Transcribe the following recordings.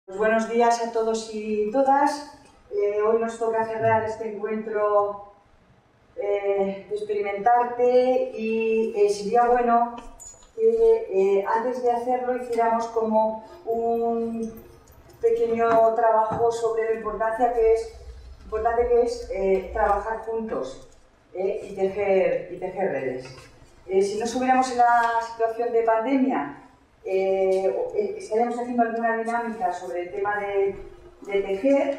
Buenos días a todos y todas. Hoy nos toca cerrar este encuentro de Experimentarte y sería bueno que antes de hacerlo hiciéramos como un pequeño trabajo sobre lo importante que es trabajar juntos y tejer redes. Si no estuviéramos en la situación de pandemia, estaríamos haciendo alguna dinámica sobre el tema de tejer.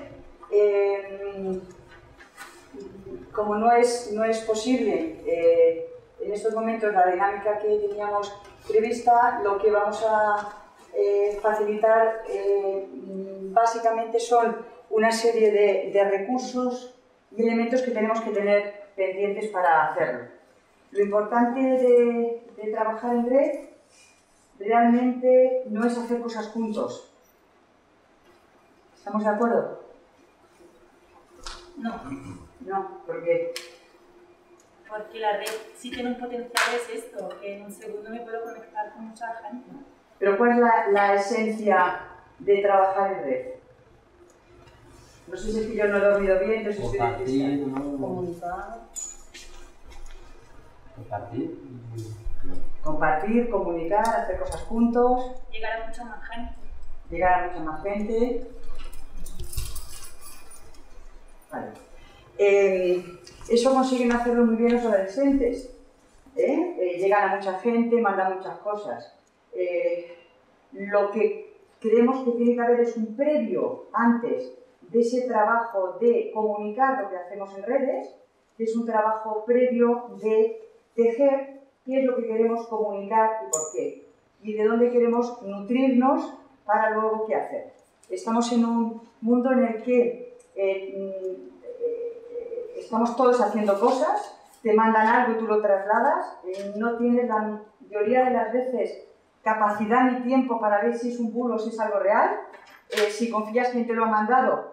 Como no es posible en estos momentos la dinámica que teníamos prevista, lo que vamos a facilitar básicamente son una serie de recursos y elementos que tenemos que tener pendientes para hacerlo. Lo importante de trabajar en red realmente no es hacer cosas juntos. ¿Estamos de acuerdo? No. No, ¿por qué? Porque la red sí tiene un potencial, es esto, que en un segundo me puedo conectar con mucha gente. Pero ¿cuál es la esencia de trabajar en red? No sé si es que yo no he dormido bien, no sé si compartir, compartir, comunicar, hacer cosas juntos. Llegar a mucha más gente. Llegar a mucha más gente. Vale. Eso consiguen hacerlo muy bien los adolescentes. Llegan a mucha gente, mandan muchas cosas. Lo que creemos que tiene que haber es un previo antes de ese trabajo de comunicar lo que hacemos en redes, que es un trabajo previo de tejer qué es lo que queremos comunicar y por qué, y de dónde queremos nutrirnos para luego qué hacer. Estamos en un mundo en el que estamos todos haciendo cosas, te mandan algo y tú lo trasladas, no tienes la mayoría de las veces capacidad ni tiempo para ver si es un bulo o si es algo real. Si confías en quien te lo ha mandado,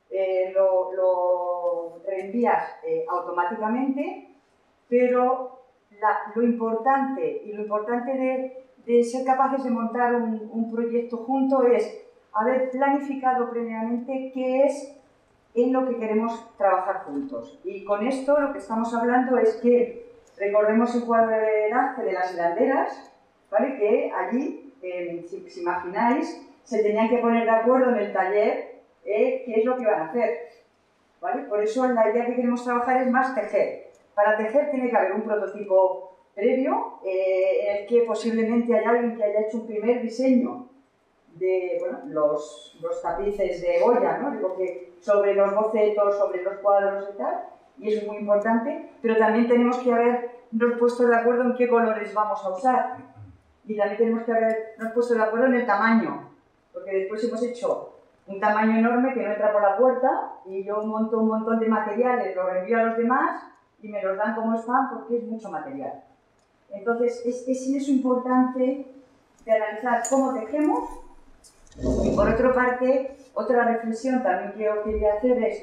lo reenvías automáticamente, pero lo importante de ser capaces de montar un proyecto junto es haber planificado previamente qué es en lo que queremos trabajar juntos. Y con esto lo que estamos hablando es que recordemos el cuadro de Ángel de las hilanderas, ¿vale? Que allí, si imagináis, se tenían que poner de acuerdo en el taller qué es lo que iban a hacer, ¿vale? Por eso la idea que queremos trabajar es más tejer. Para tejer tiene que haber un prototipo previo en el que posiblemente haya alguien que haya hecho un primer diseño de los tapices de Goya, ¿no? Digo que sobre los bocetos, sobre los cuadros y tal, y eso es muy importante, pero también tenemos que habernos puesto de acuerdo en qué colores vamos a usar, y también tenemos que habernos puesto de acuerdo en el tamaño, porque después hemos hecho un tamaño enorme que no entra por la puerta, y yo monto un montón de materiales, los reenvío a los demás, y me los dan como spam porque es mucho material. Entonces, es eso importante de analizar cómo tejemos. Y por otra parte, otra reflexión también que yo quería hacer es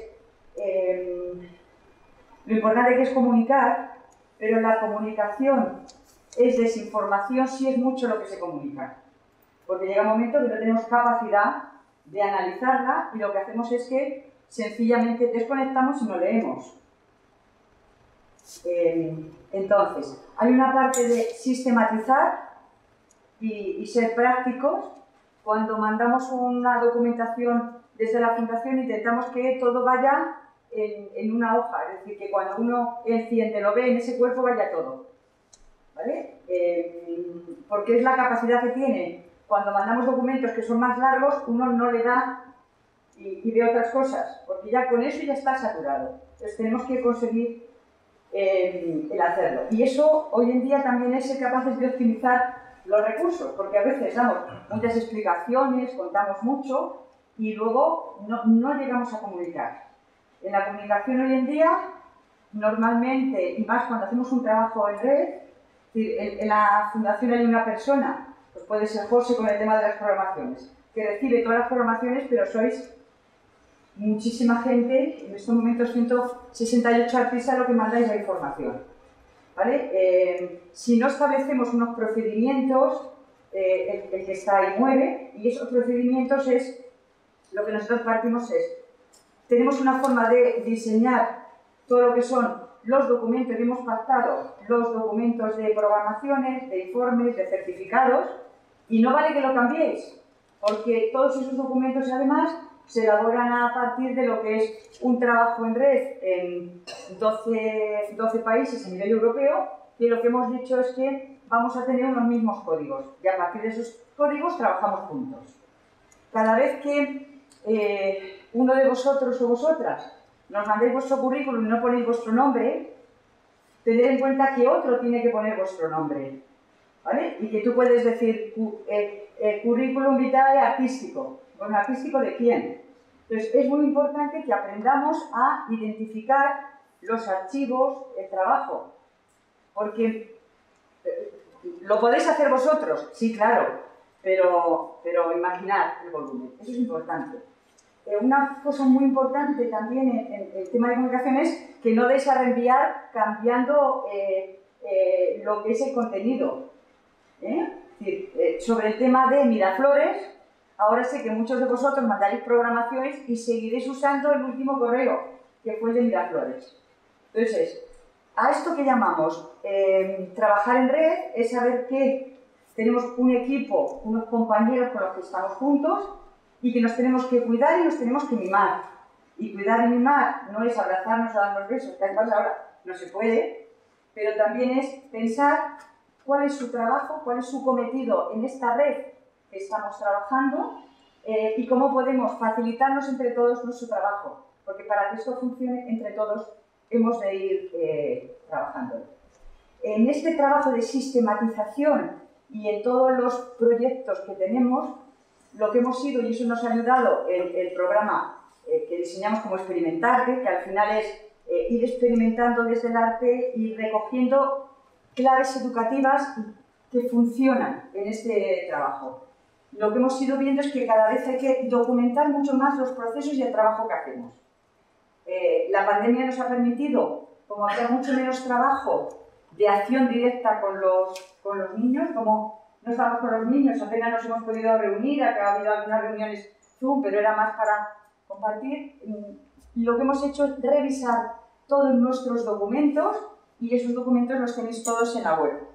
lo importante que es comunicar, pero la comunicación es desinformación si es mucho lo que se comunica. Porque llega un momento que no tenemos capacidad de analizarla y lo que hacemos es que sencillamente desconectamos y no leemos. Entonces, hay una parte de sistematizar y ser prácticos. Cuando mandamos una documentación desde la Fundación intentamos que todo vaya en una hoja, es decir, que cuando uno enciende, lo ve en ese cuerpo, vaya todo, ¿vale? Porque es la capacidad que tiene. Cuando mandamos documentos que son más largos, uno no le da y ve otras cosas, porque ya con eso ya está saturado. Entonces tenemos que conseguir el hacerlo. Y eso hoy en día también es ser capaces de optimizar los recursos, porque a veces damos muchas explicaciones, contamos mucho y luego no llegamos a comunicar. En la comunicación hoy en día, normalmente, y más cuando hacemos un trabajo en red, en la fundación hay una persona, pues puede ser José con el tema de las programaciones, que recibe todas las programaciones, pero sois muchísima gente, en estos momentos 168 artistas lo que mandáis la información, ¿vale? Si no establecemos unos procedimientos, el que está ahí muere, y esos procedimientos es lo que nosotros partimos es, tenemos una forma de diseñar todo lo que son los documentos, y hemos pactado los documentos de programaciones, de informes, de certificados, y no vale que lo cambiéis, porque todos esos documentos además se elaboran a partir de lo que es un trabajo en red en 12 países a nivel europeo, y lo que hemos dicho es que vamos a tener unos mismos códigos, y a partir de esos códigos trabajamos juntos. Cada vez que uno de vosotros o vosotras nos mandéis vuestro currículum y no ponéis vuestro nombre, tened en cuenta que otro tiene que poner vuestro nombre, ¿vale? Y que tú puedes decir currículum vitae artístico. Bueno, ¿artístico de quién? Entonces, es muy importante que aprendamos a identificar los archivos, el trabajo, porque lo podéis hacer vosotros, sí, claro, pero imaginad el volumen, eso es importante. Una cosa muy importante también en el tema de comunicación es que no deis a reenviar cambiando lo que es el contenido. Es decir, sobre el tema de Miraflores, ahora sé que muchos de vosotros mandaréis programaciones y seguiréis usando el último correo, que fue el de Miraflores. Entonces, a esto que llamamos trabajar en red es saber que tenemos un equipo, unos compañeros con los que estamos juntos y que nos tenemos que cuidar y nos tenemos que mimar. Y cuidar y mimar no es abrazarnos o darnos besos, que además ahora no se puede, pero también es pensar cuál es su trabajo, cuál es su cometido en esta red que estamos trabajando y cómo podemos facilitarnos entre todos nuestro trabajo, porque para que esto funcione entre todos hemos de ir trabajando. En este trabajo de sistematización y en todos los proyectos que tenemos, lo que hemos sido, y eso nos ha ayudado el programa que diseñamos como Experimentarte, que al final es ir experimentando desde el arte y recogiendo claves educativas que funcionan en este trabajo. Lo que hemos ido viendo es que cada vez hay que documentar mucho más los procesos y el trabajo que hacemos. La pandemia nos ha permitido, como había mucho menos trabajo de acción directa con los niños, como no estamos con los niños, apenas nos hemos podido reunir, ha habido algunas reuniones Zoom, pero era más para compartir. Lo que hemos hecho es revisar todos nuestros documentos y esos documentos los tenéis todos en la web.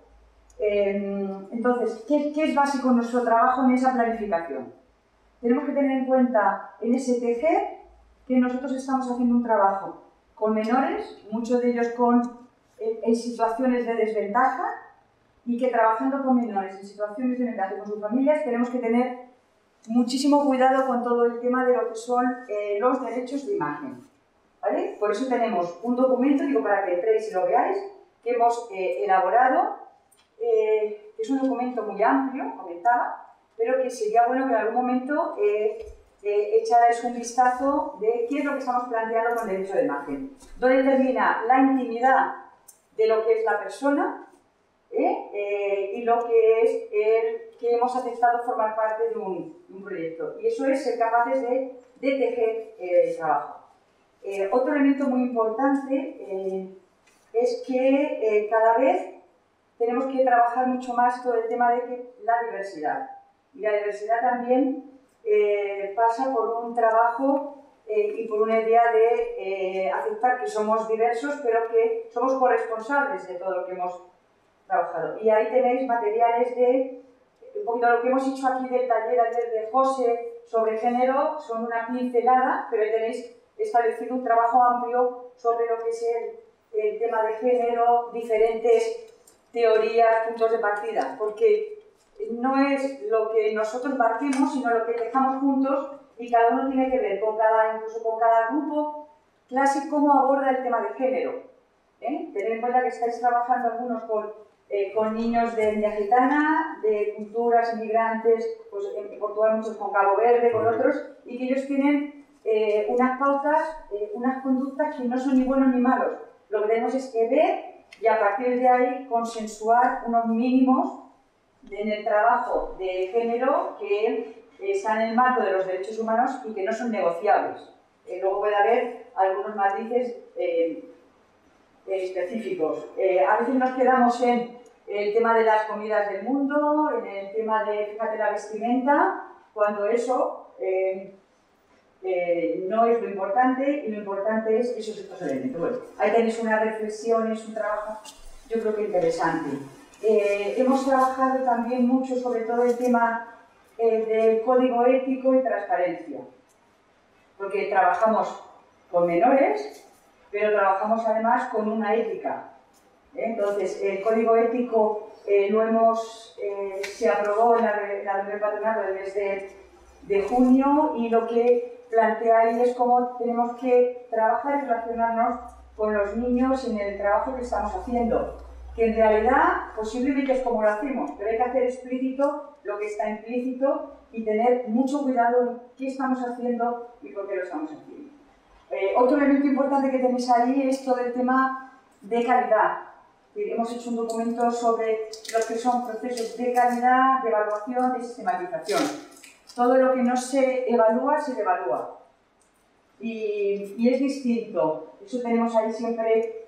Entonces, ¿qué es básico en nuestro trabajo en esa planificación? Tenemos que tener en cuenta en STG que nosotros estamos haciendo un trabajo con menores, muchos de ellos en situaciones de desventaja, y que trabajando con menores en situaciones de desventaja y con sus familias tenemos que tener muchísimo cuidado con todo el tema de lo que son los derechos de imagen, ¿vale? Por eso tenemos un documento, digo para que entréis y lo veáis, que hemos elaborado, que es un documento muy amplio, comentaba, pero que sería bueno que en algún momento echarais un vistazo de qué es lo que estamos planteando con el derecho de imagen. Dónde termina la intimidad de lo que es la persona y lo que es que hemos aceptado formar parte de un proyecto. Y eso es ser capaces de tejer el trabajo. Otro elemento muy importante es que cada vez tenemos que trabajar mucho más todo el tema de la diversidad. Y la diversidad también pasa por un trabajo y por una idea de aceptar que somos diversos, pero que somos corresponsables de todo lo que hemos trabajado. Y ahí tenéis materiales de un poquito lo que hemos hecho aquí del taller ayer de José sobre género, son una pincelada, pero ahí tenéis establecido un trabajo amplio sobre lo que es el tema de género, diferentes teorías, puntos de partida, porque no es lo que nosotros partimos, sino lo que dejamos juntos y cada uno tiene que ver incluso con cada grupo clase cómo aborda el tema de género. Tened en cuenta que estáis trabajando algunos con niños de etnia gitana, de culturas inmigrantes, pues en Portugal muchos con Cabo Verde, con otros, y que ellos tienen unas pautas, unas conductas que no son ni buenos ni malos. Lo que tenemos es que ver y a partir de ahí consensuar unos mínimos en el trabajo de género que están en el marco de los derechos humanos y que no son negociables. Luego puede haber algunos matices específicos. A veces nos quedamos en el tema de las comidas del mundo, en el tema de, fíjate, la vestimenta, cuando eso no es lo importante, y lo importante es esos otros elementos. Bueno, ahí tenéis una reflexión, es un trabajo, yo creo que interesante. Hemos trabajado también mucho sobre todo el tema del código ético y transparencia, porque trabajamos con menores, pero trabajamos además con una ética. Entonces, el código ético se aprobó en la reunión del patronato el mes de junio, y lo que plantea ahí es cómo tenemos que trabajar y relacionarnos con los niños en el trabajo que estamos haciendo, que en realidad posiblemente es como lo hacemos, pero hay que hacer explícito lo que está implícito y tener mucho cuidado en qué estamos haciendo y por qué lo estamos haciendo. Otro elemento importante que tenéis ahí es todo el tema de calidad. Hemos hecho un documento sobre lo que son procesos de calidad, de evaluación, de sistematización. Todo lo que no se evalúa, se devalúa. Y es distinto. Eso tenemos ahí siempre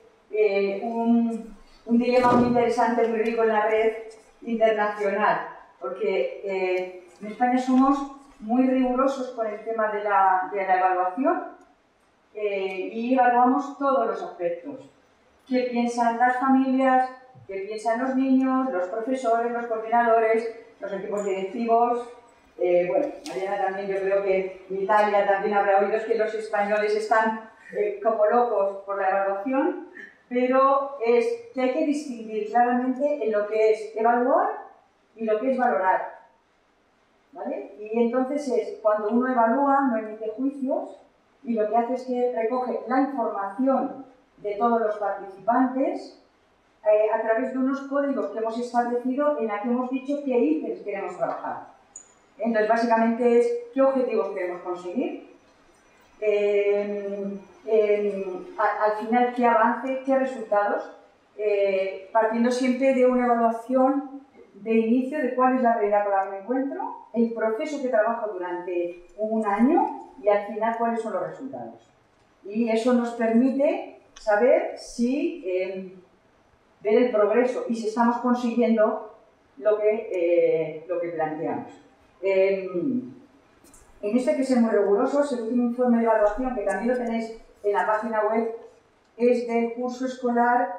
un dilema muy interesante, muy rico en la red internacional. Porque en España somos muy rigurosos con el tema de la evaluación y evaluamos todos los aspectos. ¿Qué piensan las familias? ¿Qué piensan los niños, los profesores, los coordinadores, los equipos directivos? Bueno, Mariana también, yo creo que en Italia también habrá oído que los españoles están como locos por la evaluación, pero es que hay que distinguir claramente en lo que es evaluar y lo que es valorar, ¿vale? Y entonces es cuando uno evalúa, no emite juicios, y lo que hace es que recoge la información de todos los participantes a través de unos códigos que hemos establecido en la que hemos dicho qué ítems queremos trabajar. Entonces, básicamente es qué objetivos queremos conseguir, al final qué avance, qué resultados, partiendo siempre de una evaluación de inicio de cuál es la realidad con la que me encuentro, el proceso que trabajo durante un año y al final cuáles son los resultados. Y eso nos permite saber si ver el progreso y si estamos consiguiendo lo que planteamos. En esto hay que ser muy rigurosos. El último informe de evaluación, que también lo tenéis en la página web, es del curso escolar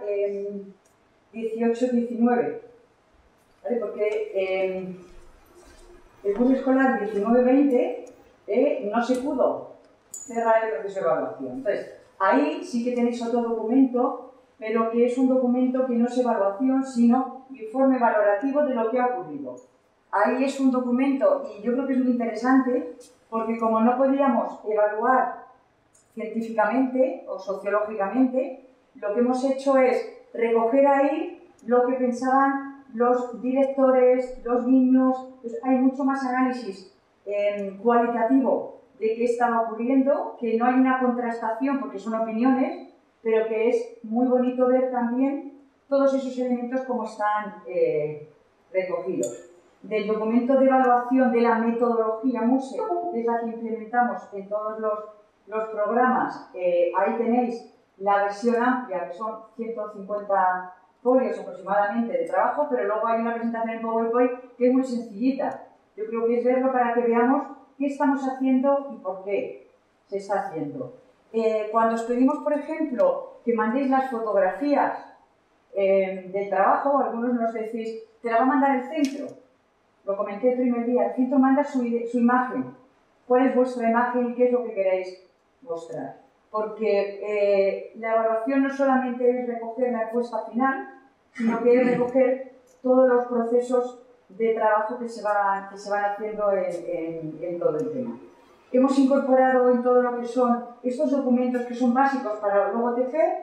18-19, ¿vale? Porque el curso escolar 19-20 no se pudo cerrar el proceso de evaluación. Entonces, ahí sí que tenéis otro documento, pero que es un documento que no es evaluación, sino informe valorativo de lo que ha ocurrido. Ahí es un documento, y yo creo que es muy interesante, porque como no podíamos evaluar científicamente o sociológicamente, lo que hemos hecho es recoger ahí lo que pensaban los directores, los niños. Pues hay mucho más análisis cualitativo de qué estaba ocurriendo, que no hay una contrastación porque son opiniones, pero que es muy bonito ver también todos esos elementos como están recogidos. Del documento de evaluación de la metodología MUSE, que es la que implementamos en todos los programas, ahí tenéis la versión amplia, que son 150 folios aproximadamente de trabajo, pero luego hay una presentación en PowerPoint que es muy sencillita. Yo creo que es verlo para que veamos qué estamos haciendo y por qué se está haciendo. Cuando os pedimos, por ejemplo, que mandéis las fotografías del trabajo, algunos nos decís, te la va a mandar el centro. Lo comenté el primer día, el centro manda su imagen. ¿Cuál es vuestra imagen y qué es lo que queréis mostrar? Porque la evaluación no solamente es recoger la encuesta final, sino que es recoger todos los procesos de trabajo que se van haciendo en todo el tema. Hemos incorporado en todo lo que son estos documentos que son básicos para luego tejer,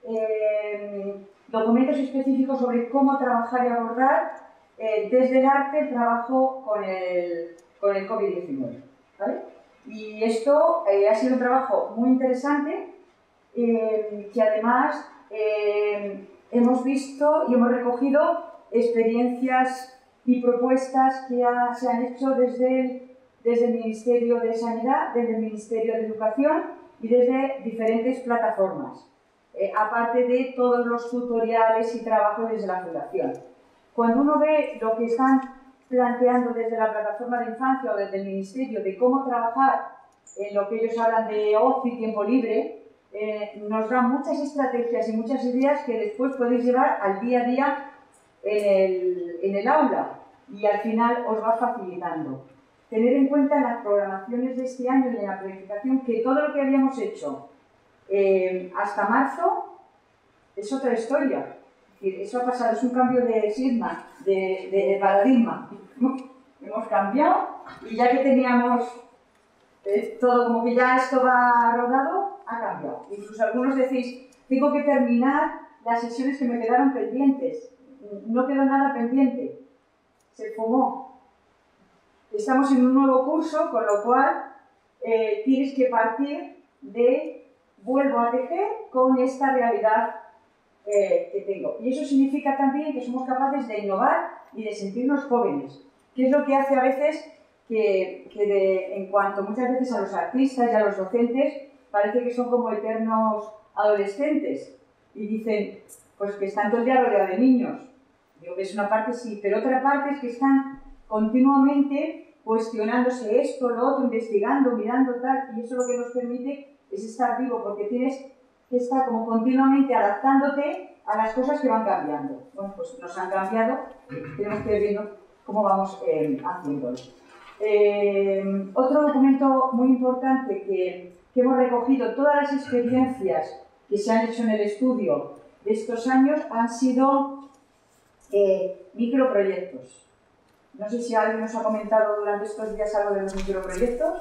documentos específicos sobre cómo trabajar y abordar desde el arte el trabajo con el COVID-19, ¿vale? Y esto ha sido un trabajo muy interesante que además hemos visto y hemos recogido experiencias y propuestas que se han hecho desde el Ministerio de Sanidad, desde el Ministerio de Educación y desde diferentes plataformas, aparte de todos los tutoriales y trabajos desde la Fundación. Cuando uno ve lo que están planteando desde la plataforma de infancia o desde el Ministerio de cómo trabajar en lo que ellos hablan de ocio y tiempo libre, nos dan muchas estrategias y muchas ideas que después podéis llevar al día a día en el aula y al final os va facilitando. Tener en cuenta en las programaciones de este año y en la planificación que todo lo que habíamos hecho hasta marzo es otra historia. Es decir, eso ha pasado, es un cambio de sigma, de paradigma. Hemos cambiado y ya que teníamos todo como que ya esto va rodado, ha cambiado. Incluso algunos decís, tengo que terminar las sesiones que me quedaron pendientes. No quedó nada pendiente, se fumó. Estamos en un nuevo curso, con lo cual tienes que partir de vuelvo a tejer con esta realidad que tengo. Y eso significa también que somos capaces de innovar y de sentirnos jóvenes, que es lo que hace a veces en cuanto muchas veces a los artistas y a los docentes parece que son como eternos adolescentes y dicen pues que están todo el día rodeados de niños. Digo que es una parte sí, pero otra parte es que están continuamente cuestionándose esto, lo otro, investigando, mirando tal, y eso lo que nos permite es estar vivo, porque tienes que estar como continuamente adaptándote a las cosas que van cambiando. Bueno, pues nos han cambiado, tenemos que ir viendo cómo vamos haciéndolo. Otro documento muy importante que hemos recogido, todas las experiencias que se han hecho en el estudio de estos años han sido microproyectos. No sé si alguien nos ha comentado durante estos días algo de los microproyectos.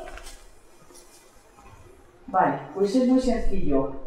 Vale, pues es muy sencillo.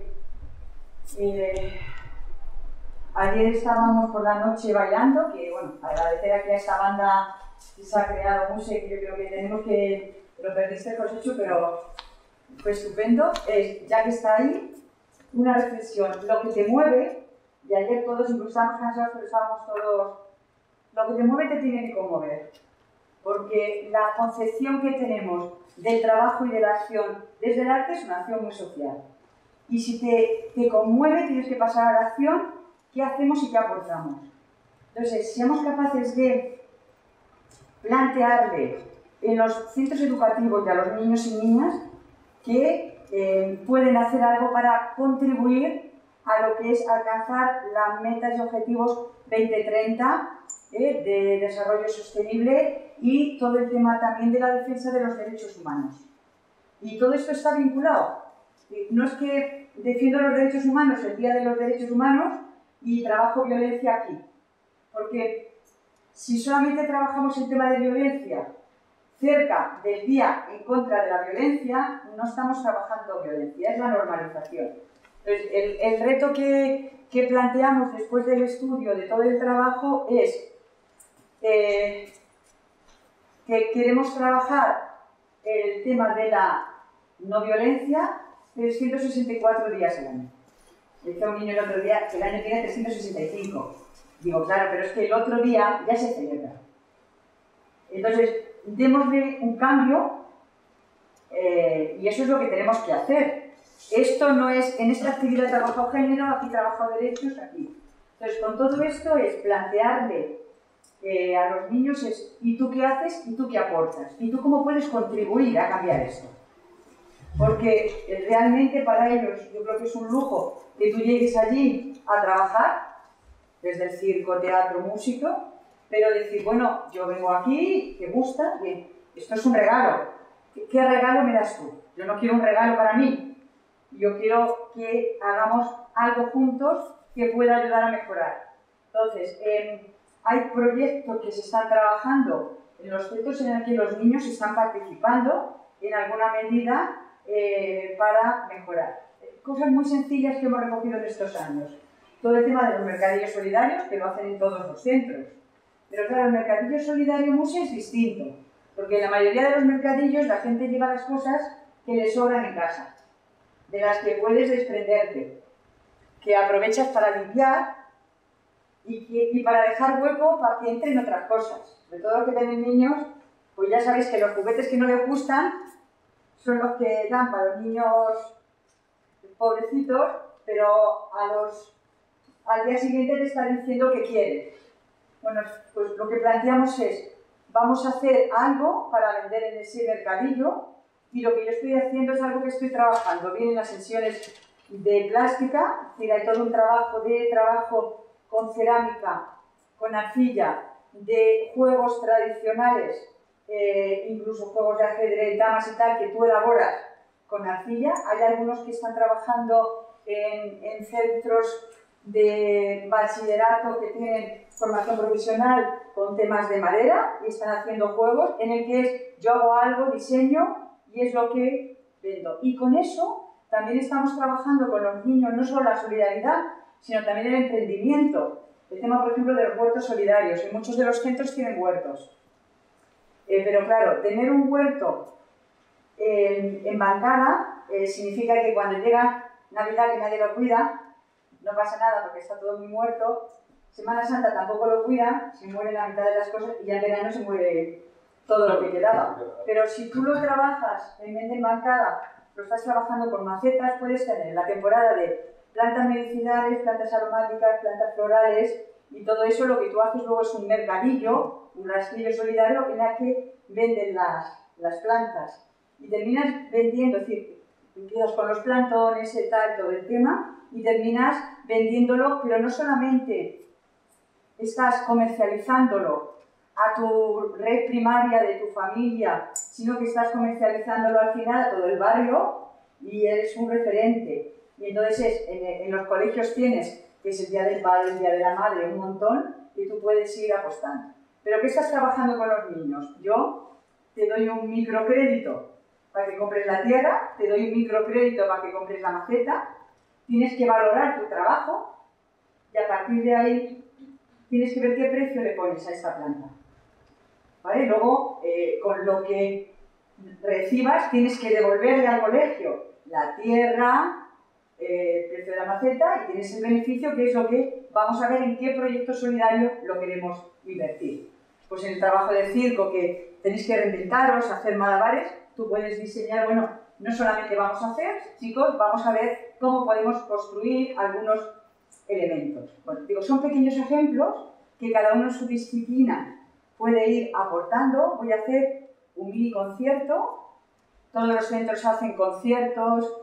Ayer estábamos por la noche bailando, que bueno, agradecer aquí a esta banda que se ha creado música, que yo creo que tenemos que, lo perdiste hecho, pero fue estupendo. Ya que está ahí, una reflexión, lo que te mueve, y ayer todos, incluso estábamos cansados, pero estábamos todos, lo que te mueve te tiene que conmover, porque la concepción que tenemos del trabajo y de la acción desde el arte es una acción muy social. Y si te conmueve, tienes que pasar a la acción, qué hacemos y qué aportamos. Entonces, seamos capaces de plantearle en los centros educativos y a los niños y niñas que pueden hacer algo para contribuir a lo que es alcanzar las metas y objetivos 2030 de desarrollo sostenible y todo el tema también de la defensa de los derechos humanos. Y todo esto está vinculado. No es que defiendo los derechos humanos el Día de los Derechos Humanos y trabajo violencia aquí, porque si solamente trabajamos el tema de violencia cerca del día en contra de la violencia, no estamos trabajando violencia, es la normalización. Entonces, el reto que planteamos después del estudio de todo el trabajo es que queremos trabajar el tema de la no violencia 364 días al año. Decía un niño el otro día que el año tiene 365. Digo, claro, pero es que el otro día ya se celebra. Entonces, démosle un cambio y eso es lo que tenemos que hacer. Esto no es, en esta actividad trabajo género, aquí trabajo derechos, aquí. Entonces, con todo esto es plantearle a los niños es, ¿y tú qué haces? ¿Y tú qué aportas? ¿Y tú cómo puedes contribuir a cambiar esto? Porque realmente para ellos yo creo que es un lujo que tú llegues allí a trabajar, desde el circo, teatro, músico, pero decir, bueno, yo vengo aquí, ¿te gusta? Bien, esto es un regalo. ¿Qué regalo me das tú? Yo no quiero un regalo para mí. Yo quiero que hagamos algo juntos que pueda ayudar a mejorar. Entonces, hay proyectos que se están trabajando en los centros en los que los niños están participando en alguna medida para mejorar. Cosas muy sencillas que hemos recogido en estos años. Todo el tema de los mercadillos solidarios, que lo hacen en todos los centros. Pero claro, el mercadillo solidario MUSE es distinto, porque en la mayoría de los mercadillos la gente lleva las cosas que le sobran en casa, de las que puedes desprenderte, que aprovechas para limpiar y para dejar hueco para que entren otras cosas. Sobre todo los que tienen niños, pues ya sabéis que los juguetes que no les gustan son los que dan para los niños pobrecitos, pero al día siguiente te están diciendo que quieren. Bueno, pues lo que planteamos es, vamos a hacer algo para vender en ese mercadillo Y lo que yo estoy haciendo es algo que estoy trabajando. Vienen las sesiones de plástica, es decir, hay todo un trabajo con cerámica, con arcilla, de juegos tradicionales, incluso juegos de ajedrez, damas y tal, que tú elaboras con arcilla. Hay algunos que están trabajando en centros de bachillerato que tienen formación profesional con temas de madera y están haciendo juegos en el que yo hago algo, diseño y es lo que vendo. Y con eso también estamos trabajando con los niños no solo la solidaridad, sino también el emprendimiento. El tema, por ejemplo, de los huertos solidarios. En muchos de los centros tienen huertos. Pero claro, tener un huerto en bancada significa que cuando llega Navidad, que nadie lo cuida, no pasa nada porque está todo muy muerto. Semana Santa tampoco lo cuida, se muere la mitad de las cosas y ya en verano se muere todo lo que quedaba. Pero si tú lo trabajas en vez de bancada, lo estás trabajando con macetas, puedes tener la temporada de plantas medicinales, plantas aromáticas, plantas florales y todo eso. Lo que tú haces luego es un mercadillo, un rastrillo solidario en el que venden las plantas y terminas vendiendo, es decir, empiezas con los plantones y tal, todo el tema, y terminas vendiéndolo, pero no solamente estás comercializándolo a tu red primaria de tu familia, sino que estás comercializándolo al final a todo el barrio y eres un referente. Y entonces en los colegios tienes, que es el Día del Padre, el Día de la Madre, un montón, y tú puedes ir apostando. ¿Pero qué estás trabajando con los niños? Yo te doy un microcrédito para que compres la tierra, te doy un microcrédito para que compres la maceta, tienes que valorar tu trabajo y a partir de ahí tienes que ver qué precio le pones a esta planta. ¿Vale? Luego, con lo que recibas, tienes que devolverle al colegio la tierra, el precio de la maceta y tienes el beneficio, que es lo que vamos a ver en qué proyecto solidario lo queremos invertir. Pues en el trabajo de circo, que tenéis que reinventaros, hacer malabares, tú puedes diseñar, bueno, no solamente vamos a hacer, chicos, vamos a ver cómo podemos construir algunos elementos. Bueno, digo, son pequeños ejemplos que cada uno en su disciplina puede ir aportando. Voy a hacer un mini concierto. Todos los centros hacen conciertos,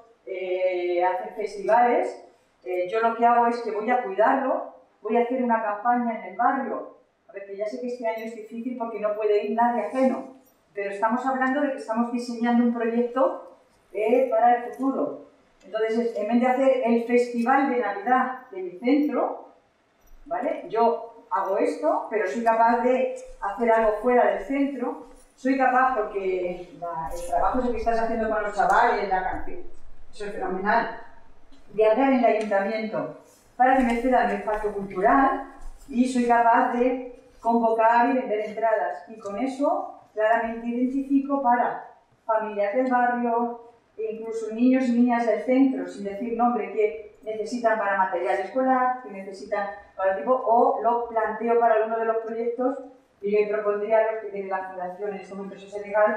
hacen festivales. Yo lo que hago es que voy a cuidarlo, voy a hacer una campaña en el barrio. A ver, que ya sé que este año es difícil porque no puede ir nadie ajeno, pero estamos hablando de que estamos diseñando un proyecto para el futuro. Entonces, en vez de hacer el festival de Navidad de mi centro, ¿vale? Yo hago esto, pero soy capaz de hacer algo fuera del centro. Soy capaz, porque el trabajo que estás haciendo con los chavales, la canción, eso es fenomenal, de hablar en el ayuntamiento para que me cedan el espacio cultural y soy capaz de convocar y vender entradas. Y con eso claramente identifico para familias del barrio, e incluso niños y niñas del centro, sin decir nombre, que necesitan para material escolar, que necesitan para tipo, o lo planteo para alguno de los proyectos y yo propondría a los que tiene la fundación en este momento es legal,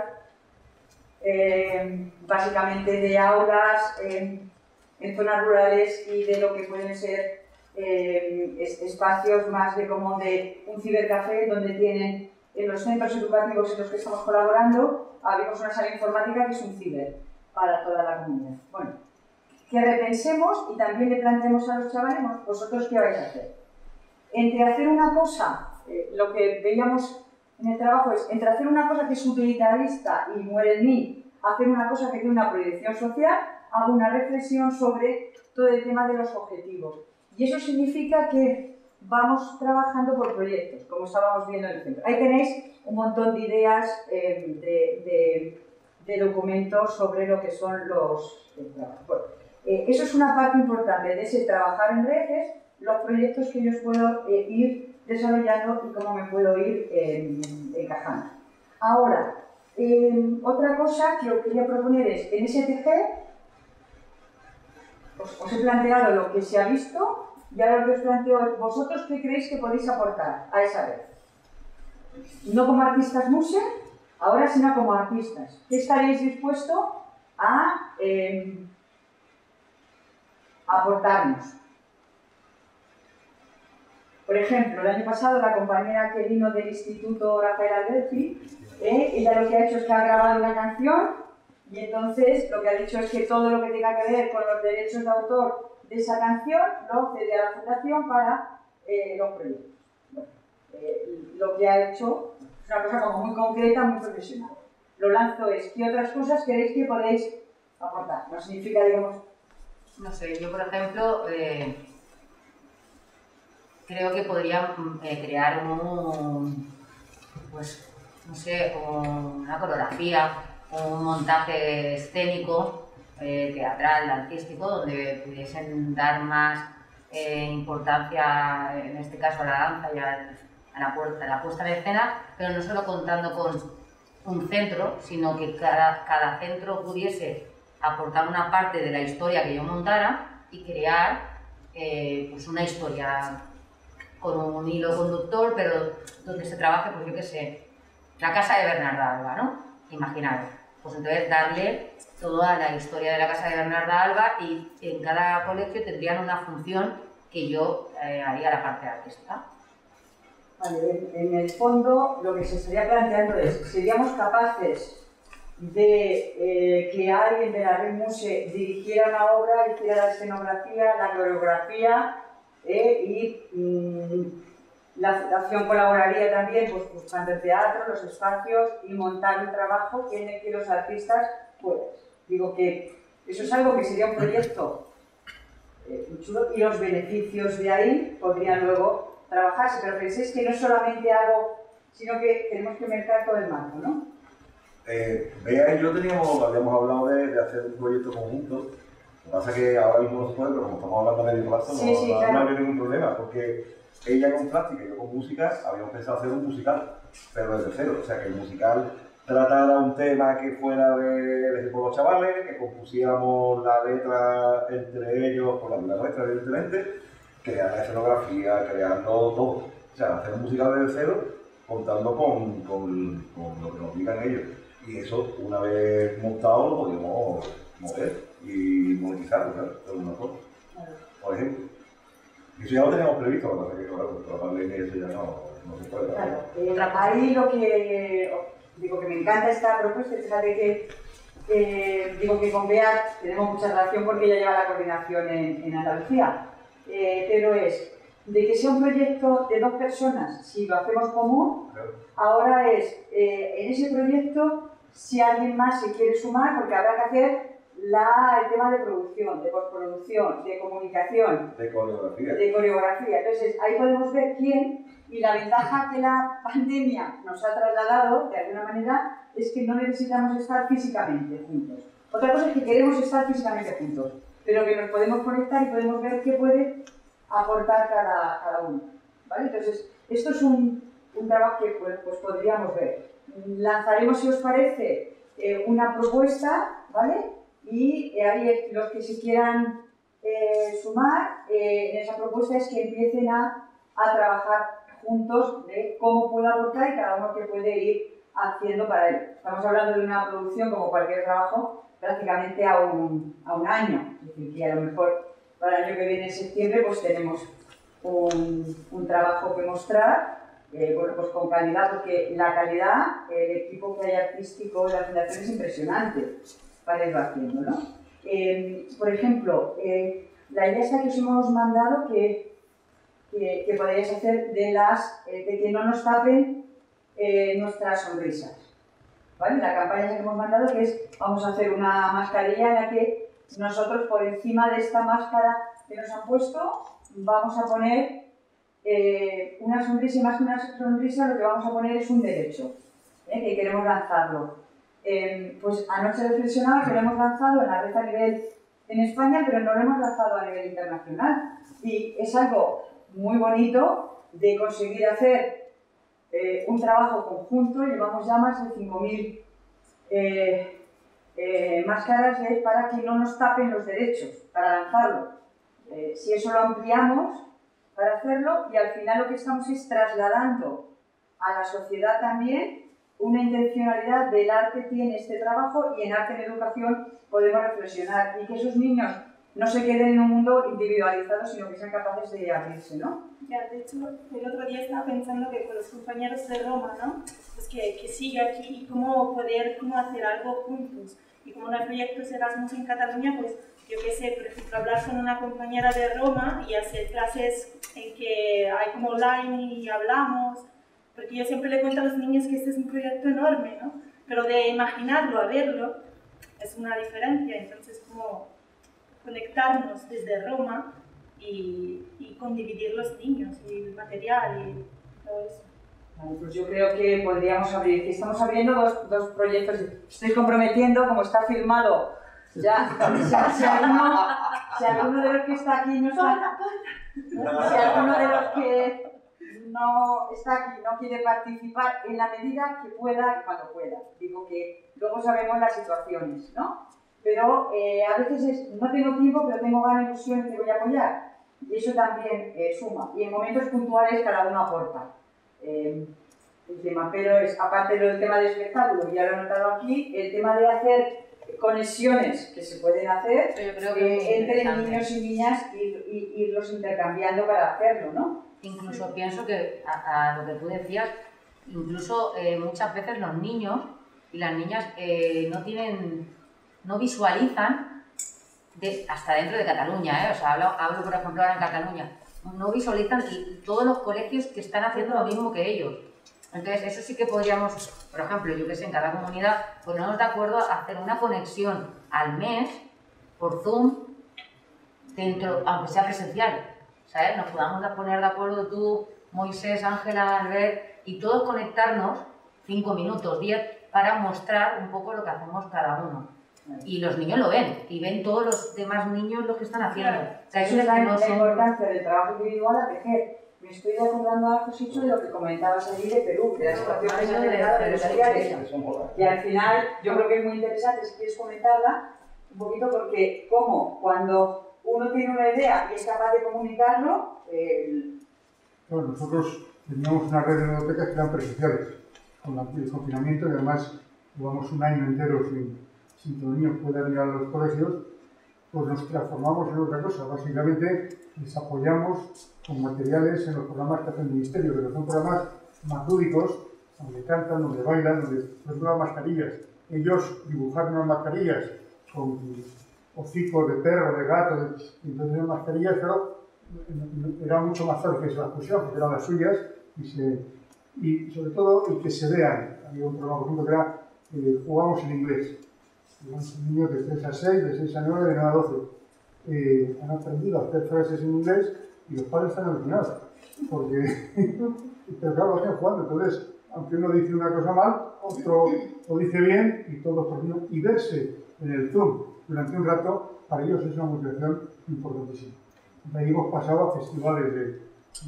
básicamente de aulas en zonas rurales y de lo que pueden ser espacios más de como de un cibercafé donde tienen en los centros educativos en los que estamos colaborando, abrimos una sala informática que es un ciber para toda la comunidad. Bueno, que repensemos y también le planteemos a los chavales, vosotros qué vais a hacer. Entre hacer una cosa, lo que veíamos en el trabajo es, entre hacer una cosa que es utilitarista y muere en mí, hacer una cosa que tiene una proyección social, hago una reflexión sobre todo el tema de los objetivos. Y eso significa que vamos trabajando por proyectos, como estábamos viendo en el centro. Ahí tenéis un montón de ideas de documentos sobre lo que son los trabajos. Bueno, eso es una parte importante de ese trabajar en redes, los proyectos que yo puedo ir desarrollando y cómo me puedo ir encajando. Ahora, otra cosa que os quería proponer es, en STG, os he planteado lo que se ha visto y ahora lo que os planteo es, ¿vosotros qué creéis que podéis aportar a esa red? No como artistas muse, ahora sino como artistas. ¿Qué estaréis dispuestos a aportarnos? Por ejemplo, el año pasado la compañera que vino del Instituto Rafael Alberti, ella lo que ha hecho es que ha grabado una canción Y entonces lo que ha dicho es que todo lo que tenga que ver con los derechos de autor de esa canción lo cede a la Fundación para los proyectos. Bueno, lo que ha hecho es una cosa como muy concreta, muy profesional. Lo lanzo es, ¿qué otras cosas queréis que podéis aportar? No significa, digamos... No sé, yo por ejemplo creo que podría crear pues, no sé, una coreografía, un montaje escénico, teatral, artístico, donde pudiesen dar más importancia, en este caso a la danza y a la puesta en escena, pero no solo contando con un centro, sino que cada centro pudiese aportar una parte de la historia que yo montara y crear pues una historia con un hilo conductor, pero donde se trabaje, pues yo qué sé, la casa de Bernarda Alba, ¿no? Imaginaros. Pues entonces darle toda la historia de la casa de Bernarda Alba y en cada colegio tendrían una función que yo haría la parte artística. Vale, en el fondo lo que se estaría planteando es, ¿seríamos capaces de que alguien de la Red Muse dirigiera una obra, hiciera la escenografía, la coreografía y la Fundación colaboraría también pues, buscando el teatro, los espacios y montar un trabajo en el que los artistas puedan? Digo que eso es algo que sería un proyecto muy chulo y los beneficios de ahí podrían luego trabajarse, pero penséis que no es solamente algo, sino que tenemos que mercar todo el marco, ¿no? Bea y yo habíamos hablado de hacer un proyecto conjunto. Lo que pasa es que ahora mismo no se puede, pero como estamos hablando a medio plazo, claro. no había ningún problema, porque ella con plástica y yo con música habíamos pensado hacer un musical, pero desde cero. O sea, que el musical tratara un tema que fuera de por los chavales, que compusiéramos la letra entre ellos, por la nuestra, evidentemente, crear la escenografía, creando todo. O sea, hacer un musical desde cero, contando con lo que nos digan ellos. Y eso, una vez montado, lo podemos mover y monetizarlo, ¿verdad? De alguna forma. Por ejemplo. Eso ya lo teníamos previsto, lo que pasa es que claro, con la pandemia eso ya no se puede. Claro, ahí lo que digo que me encanta esta propuesta, fíjate que digo que con Bea tenemos mucha relación porque ella lleva la coordinación en Andalucía, pero es de que sea un proyecto de dos personas, si lo hacemos común, claro. Ahora es en ese proyecto si alguien más se quiere sumar, porque habrá que hacer el tema de producción, de postproducción, de comunicación, de coreografía. Entonces ahí podemos ver quién, y la ventaja que la pandemia nos ha trasladado de alguna manera es que no necesitamos estar físicamente juntos. Otra cosa es que queremos estar físicamente juntos, pero que nos podemos conectar y podemos ver qué puede aportar cada uno, ¿vale? Entonces esto es un trabajo que pues podríamos ver. Lanzaremos, si os parece, una propuesta, ¿vale? Y ahí los que se quieran sumar en esa propuesta es que empiecen a trabajar juntos de cómo puede aportar y cada uno que puede ir haciendo para él. Estamos hablando de una producción, como cualquier trabajo, prácticamente a un año. Es decir, que a lo mejor para el año que viene, en septiembre, pues tenemos un trabajo que mostrar. Bueno, pues con calidad, porque la calidad, el equipo que hay artístico de la Fundación es impresionante para irlo haciendo, ¿no? Por ejemplo, la idea esta que os hemos mandado que podéis hacer de que no nos tapen nuestras sonrisas, ¿vale? La campaña que hemos mandado que es, vamos a hacer una mascarilla en la que nosotros por encima de esta máscara que nos han puesto vamos a poner una sonrisa, y más que una sonrisa lo que vamos a poner es un derecho, que queremos lanzarlo. Pues anoche reflexionaba que lo hemos lanzado en la red a nivel en España, pero no lo hemos lanzado a nivel internacional. Y es algo muy bonito de conseguir hacer un trabajo conjunto. Llevamos ya más de 5.000 máscaras para que no nos tapen los derechos, para lanzarlo. Si eso lo ampliamos para hacerlo, y al final lo que estamos es trasladando a la sociedad también una intencionalidad del arte tiene este trabajo, y en arte en educación podemos reflexionar y que esos niños no se queden en un mundo individualizado, sino que sean capaces de abrirse, ¿no? Ya, de hecho, el otro día estaba pensando que con los compañeros de Roma, ¿no? Pues que sigue aquí y cómo hacer algo juntos. Y como no hay proyectos Erasmus en Cataluña, pues yo qué sé, por ejemplo, hablar con una compañera de Roma y hacer clases en que hay como online y hablamos, porque yo siempre le cuento a los niños que este es un proyecto enorme, ¿no? Pero de imaginarlo a verlo es una diferencia, entonces como conectarnos desde Roma y condividir los niños y el material y todo eso. Vale, pues yo creo que podríamos abrir, que estamos abriendo dos proyectos, estoy comprometiendo, como está filmado, ya, si alguno de los que está aquí no está, si alguno de los que no está aquí no quiere participar, en la medida que pueda y cuando pueda. Digo que luego sabemos las situaciones, ¿no? Pero a veces no tengo tiempo, pero tengo ganas, ilusión y te voy a apoyar. Y eso también suma. Y en momentos puntuales cada uno aporta. El tema, pero es, aparte del tema del espectáculo, ya lo he notado aquí, el tema de hacer conexiones que se pueden hacer entre niños y niñas y irlos intercambiando para hacerlo, ¿no? Incluso pienso que, a lo que tú decías, incluso muchas veces los niños y las niñas no visualizan, hasta dentro de Cataluña, o sea, hablo por ejemplo ahora en Cataluña, no visualizan todos los colegios que están haciendo lo mismo que ellos. Entonces, eso sí que podríamos, por ejemplo, yo que sé, en cada comunidad, ponernos de acuerdo a hacer una conexión al mes por Zoom, aunque sea presencial, ¿sabes? Nos podamos poner de acuerdo tú, Moisés, Ángela, Albert, y todos conectarnos 5 minutos, 10, para mostrar un poco lo que hacemos cada uno. Y los niños lo ven, y ven todos los demás niños lo que están haciendo. O sea, eso es la importancia del trabajo individual a tejer. Me estoy acordando a Josito de lo que comentabas allí de Perú, de la situación que se ha generado de los diarios. Y al final, yo creo que es muy interesante, si quieres comentarla, un poquito, porque como cuando uno tiene una idea y es capaz de comunicarlo... Bueno, nosotros teníamos una red de bibliotecas que eran presenciales, con el confinamiento, y además llevamos un año entero sin que los niños puedan ir a los colegios, pues nos transformamos en otra cosa. Básicamente les apoyamos con materiales en los programas que hace el Ministerio, que son programas más lúdicos, donde cantan, donde bailan, donde, por ejemplo, las mascarillas. Ellos dibujaron unas mascarillas con hocicos de perro, de gato, y entonces las mascarillas, pero era mucho más fácil que se las pusieran, porque eran las suyas, y sobre todo el que se vean. Había un programa, por ejemplo, que era jugamos en inglés. Los niños de 3 a 6, de 6 a 9, de 9 a 12 han aprendido a hacer frases en inglés y los padres están alucinados, porque pero claro, lo hacen jugando. Entonces, aunque uno dice una cosa mal, otro lo dice bien y todos terminan. Y verse en el Zoom durante un rato, para ellos es una motivación importantísima. De ahí hemos pasado a festivales de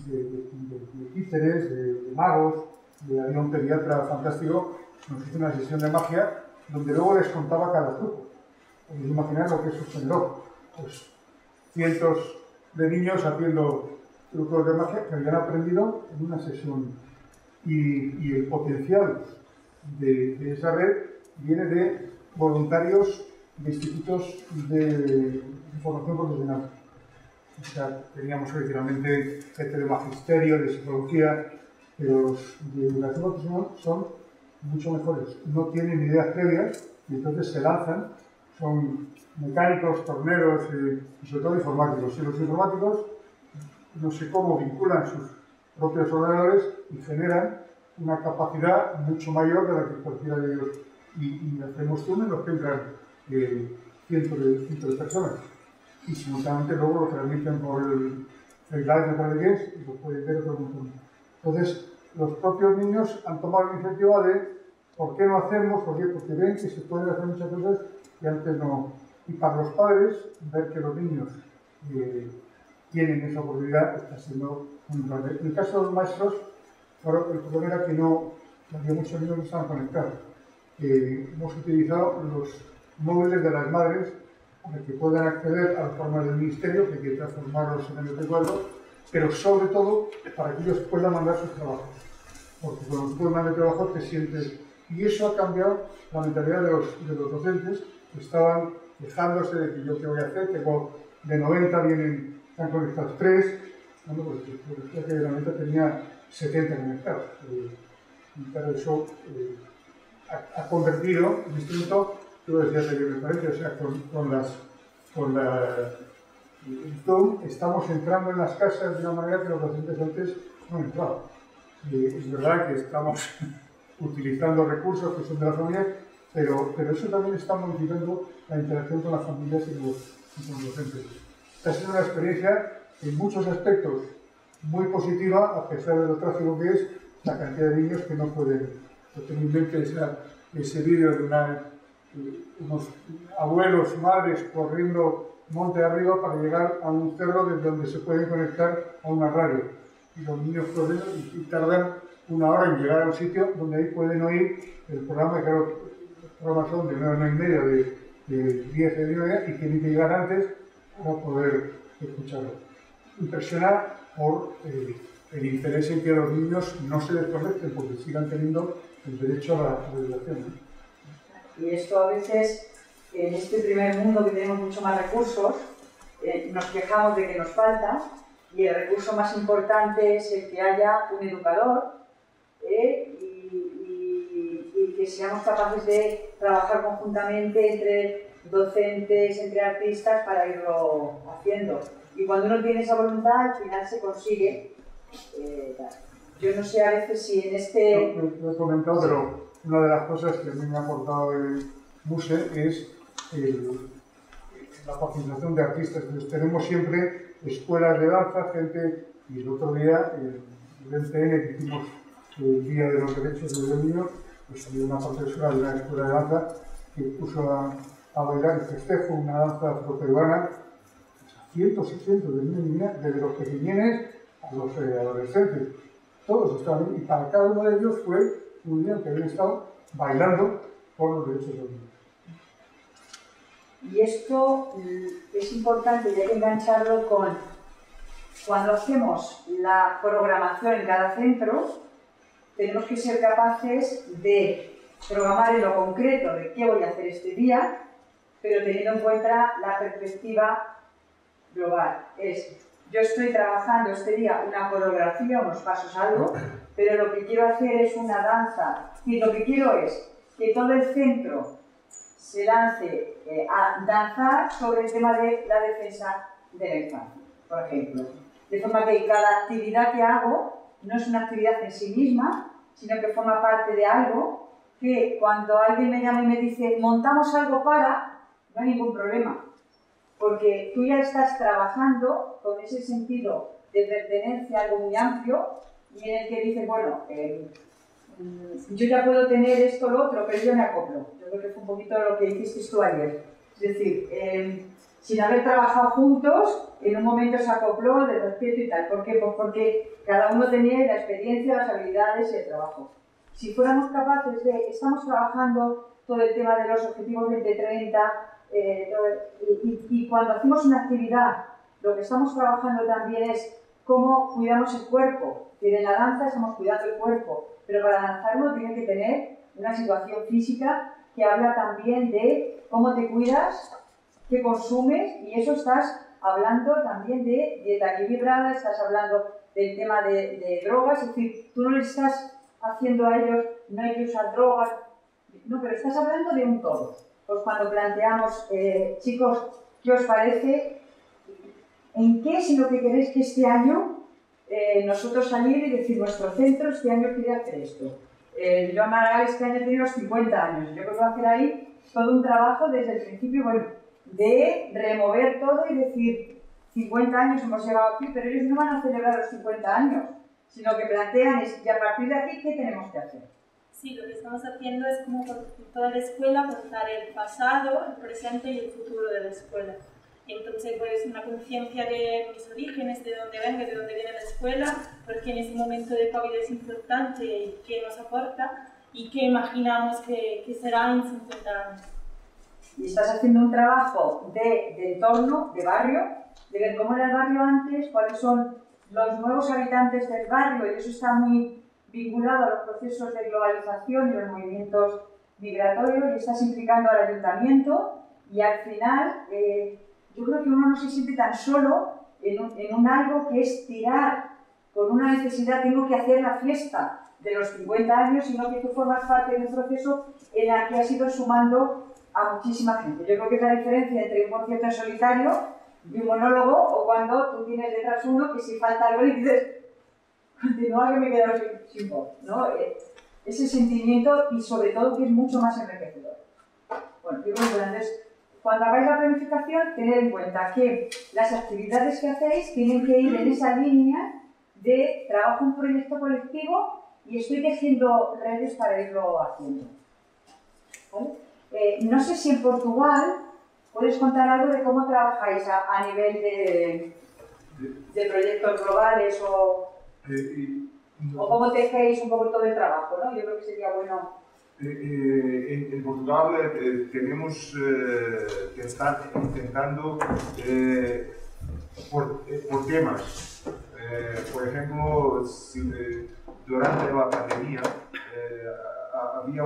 títeres, de magos, había un pediatra fantástico, nos hizo una sesión de magia donde luego les contaba cada truco. Podéis imaginar lo que eso generó. Pues cientos de niños haciendo trucos de magia que habían aprendido en una sesión. Y el potencial de esa red viene de voluntarios de institutos de formación profesional. O sea, teníamos originalmente gente de magisterio, de psicología, pero los de educación profesional son mucho mejores. No tienen ideas previas y entonces se lanzan. Son mecánicos, torneros y sobre todo informáticos. Y los informáticos no sé cómo vinculan sus propios ordenadores y generan una capacidad mucho mayor de la que cualquiera de ellos. Y hacemos Zoom en los que entran cientos de personas. Y simultáneamente luego lo transmiten por el live de Pardegués y lo pueden ver otro montón. Entonces, los propios niños han tomado la iniciativa de ¿por qué no hacemos? Porque ven que se pueden hacer muchas cosas y antes no. Y para los padres, ver que los niños tienen esa oportunidad está siendo muy grande. En el caso de los maestros, claro, el problema era que no había muchos niños que estaban conectados. Hemos utilizado los móviles de las madres para que puedan acceder a los programas del Ministerio, que hay que transformarlos en MP4, pero sobre todo para que ellos puedan mandar sus trabajos. Porque cuando tú puedes mandar trabajo te sientes... Y eso ha cambiado la mentalidad de los docentes, que estaban quejándose de que yo qué voy a hacer, tengo de 90 están conectados 3, bueno, pues decía que de 90 tenía 70 conectados. Y claro, eso ha convertido el instituto tú decías ayer, me parece, o sea, con la Zoom estamos entrando en las casas de una manera que los docentes antes no entraban. Es verdad que estamos utilizando recursos que son de la familia, pero eso también está modificando la interacción con las familias y con los docentes. Esta ha sido una experiencia en muchos aspectos muy positiva, a pesar de lo trágico que es la cantidad de niños que no pueden. Tengo ese vídeo de unos abuelos, madres corriendo monte arriba para llegar a un cerro desde donde se pueden conectar a una radio. Y los niños corriendo y tardan 1 hora en llegar a un sitio donde ahí pueden oír el programa, claro, los programas son de 9 a 9 y media, de 10 a 10 y media, y tienen que llegar antes para poder escucharlo. Impresiona por el interés en que los niños no se desconecten porque sigan teniendo el derecho a la educación. Y esto a veces, en este primer mundo que tenemos mucho más recursos, nos quejamos de que nos falta, y el recurso más importante es el que haya un educador y que seamos capaces de trabajar conjuntamente entre docentes, entre artistas para irlo haciendo. Y cuando uno tiene esa voluntad, al final se consigue. Yo no sé a veces si en este... Lo he comentado, pero una de las cosas que a mí me ha aportado el MUSE es la facilitación de artistas. Entonces, tenemos siempre escuelas de danza, gente, y el otro día, en el MTN, que hicimos el Día de los Derechos de los Niños, pues salió una profesora de una escuela de danza que puso a bailar el festejo, una danza afroperuana, cientos y cientos de niños y niñas, desde los pequeñines a los adolescentes. Todos estaban ahí, y para cada uno de ellos fue un día que habían estado bailando por los derechos de los niños. Y esto es importante, y hay que engancharlo con cuando hacemos la programación en cada centro, tenemos que ser capaces de programar en lo concreto de qué voy a hacer este día, pero teniendo en cuenta la perspectiva global. Yo estoy trabajando este día una coreografía, unos pasos, algo, pero lo que quiero hacer es una danza. Y lo que quiero es que todo el centro se lance a danzar sobre el tema de la defensa de la infancia, por ejemplo. De forma que cada actividad que hago no es una actividad en sí misma, sino que forma parte de algo que cuando alguien me llama y me dice montamos algo para, no hay ningún problema. Porque tú ya estás trabajando con ese sentido de pertenencia a algo muy amplio y en el que dices, bueno, yo ya puedo tener esto o lo otro, pero yo me acoplo. Yo creo que fue un poquito lo que hiciste tú ayer. Es decir, sin haber trabajado juntos, en un momento se acopló de respeto y tal. ¿Por qué? Pues porque cada uno tenía la experiencia, las habilidades y el trabajo. Si fuéramos capaces de, estamos trabajando todo el tema de los objetivos 2030, y cuando hacemos una actividad, lo que estamos trabajando también es cómo cuidamos el cuerpo. En la danza estamos cuidando el cuerpo, pero para danzar uno tiene que tener una situación física que habla también de cómo te cuidas, qué consumes, y eso estás hablando también de dieta equilibrada, estás hablando del tema de drogas, es decir, tú no le estás haciendo a ellos, no hay que usar drogas, no, pero estás hablando de un todo. Pues cuando planteamos, chicos, ¿qué os parece? ¿En qué es lo que queréis que este año nosotros salir y decir, nuestro centro este año quiere hacer esto? Joan Maragall este año tiene los 50 años. Yo creo que va a hacer ahí todo un trabajo desde el principio, bueno, de remover todo y decir, 50 años hemos llegado aquí, pero ellos no van a celebrar los 50 años, sino que plantean, y a partir de aquí, ¿qué tenemos que hacer? Sí, lo que estamos haciendo es como por toda la escuela contar el pasado, el presente y el futuro de la escuela. Entonces, pues una conciencia de mis orígenes, de dónde vengo, de dónde viene la escuela, porque en ese momento de COVID es importante y qué nos aporta y qué imaginamos que será en 50 años. Y estás haciendo un trabajo de entorno, de barrio, de ver cómo era el barrio antes, cuáles son los nuevos habitantes del barrio, y eso está muy vinculado a los procesos de globalización y los movimientos migratorios, y estás implicando al ayuntamiento, y al final yo creo que uno no se siente tan solo en un algo que es tirar con una necesidad, tengo que hacer la fiesta de los 50 años, sino que tú formas parte de un proceso en el que has ido sumando a muchísima gente. Yo creo que es la diferencia entre un concierto en solitario y un monólogo, o cuando tú tienes detrás uno que si falta algo y dices, continúa que me he quedado sin voz, ¿no? Ese sentimiento, y sobre todo que es mucho más enriquecedor. Bueno, yo creo que entonces, cuando hagáis la planificación, tened en cuenta que las actividades que hacéis tienen que ir en esa línea de trabajo en proyecto colectivo y estoy tejiendo redes para irlo haciendo. ¿Vale? No sé si en Portugal puedes contar algo de cómo trabajáis a nivel de proyectos globales o cómo tejéis un poco todo el trabajo, ¿no? Yo creo que sería bueno. En Portugal tenemos intentando por temas. Por ejemplo, durante la pandemia había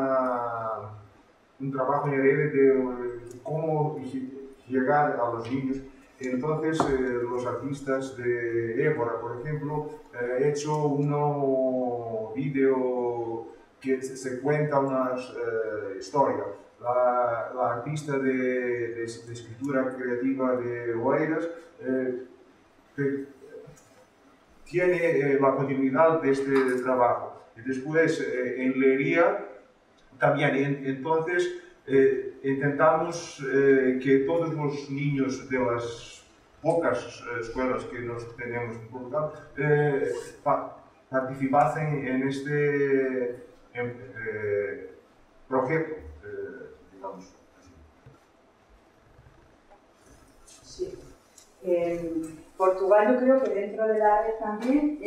un trabajo en red de cómo llegar a los niños. Entonces, los artistas de Évora, por ejemplo, han hecho un vídeo que se cuenta una historia. La artista de escritura creativa de Oeiras tiene la continuidad de este trabajo. Y después, en Leiria, también. Entonces, intentamos que todos los niños de las pocas escuelas que nos tenemos en Portugal participasen en este proyecto, digamos así. Sí. En Portugal yo creo que dentro de la red también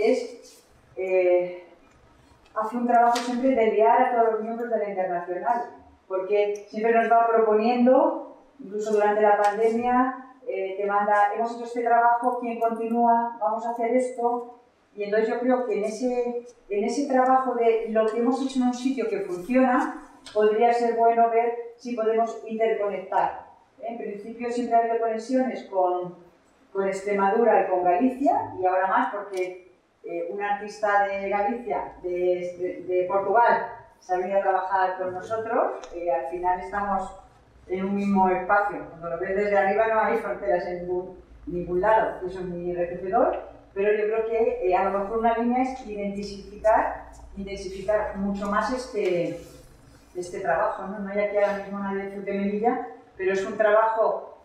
hace un trabajo siempre de guiar a todos los miembros de la internacional, porque siempre nos va proponiendo, incluso durante la pandemia, te manda, hemos hecho este trabajo, ¿quién continúa? Vamos a hacer esto. Y entonces yo creo que en ese trabajo de lo que hemos hecho en un sitio que funciona, podría ser bueno ver si podemos interconectar. En principio siempre ha habido conexiones con Extremadura y con Galicia, y ahora más porque un artista de Galicia, de Portugal, se ha venido a trabajar con nosotros. Al final estamos en un mismo espacio. Cuando lo ves desde arriba no hay fronteras en ningún lado, eso es muy enriquecedor. Pero yo creo que a lo mejor una línea es intensificar mucho más este trabajo, ¿no? No hay aquí ahora mismo nadie de Ceuta y Melilla, pero es un trabajo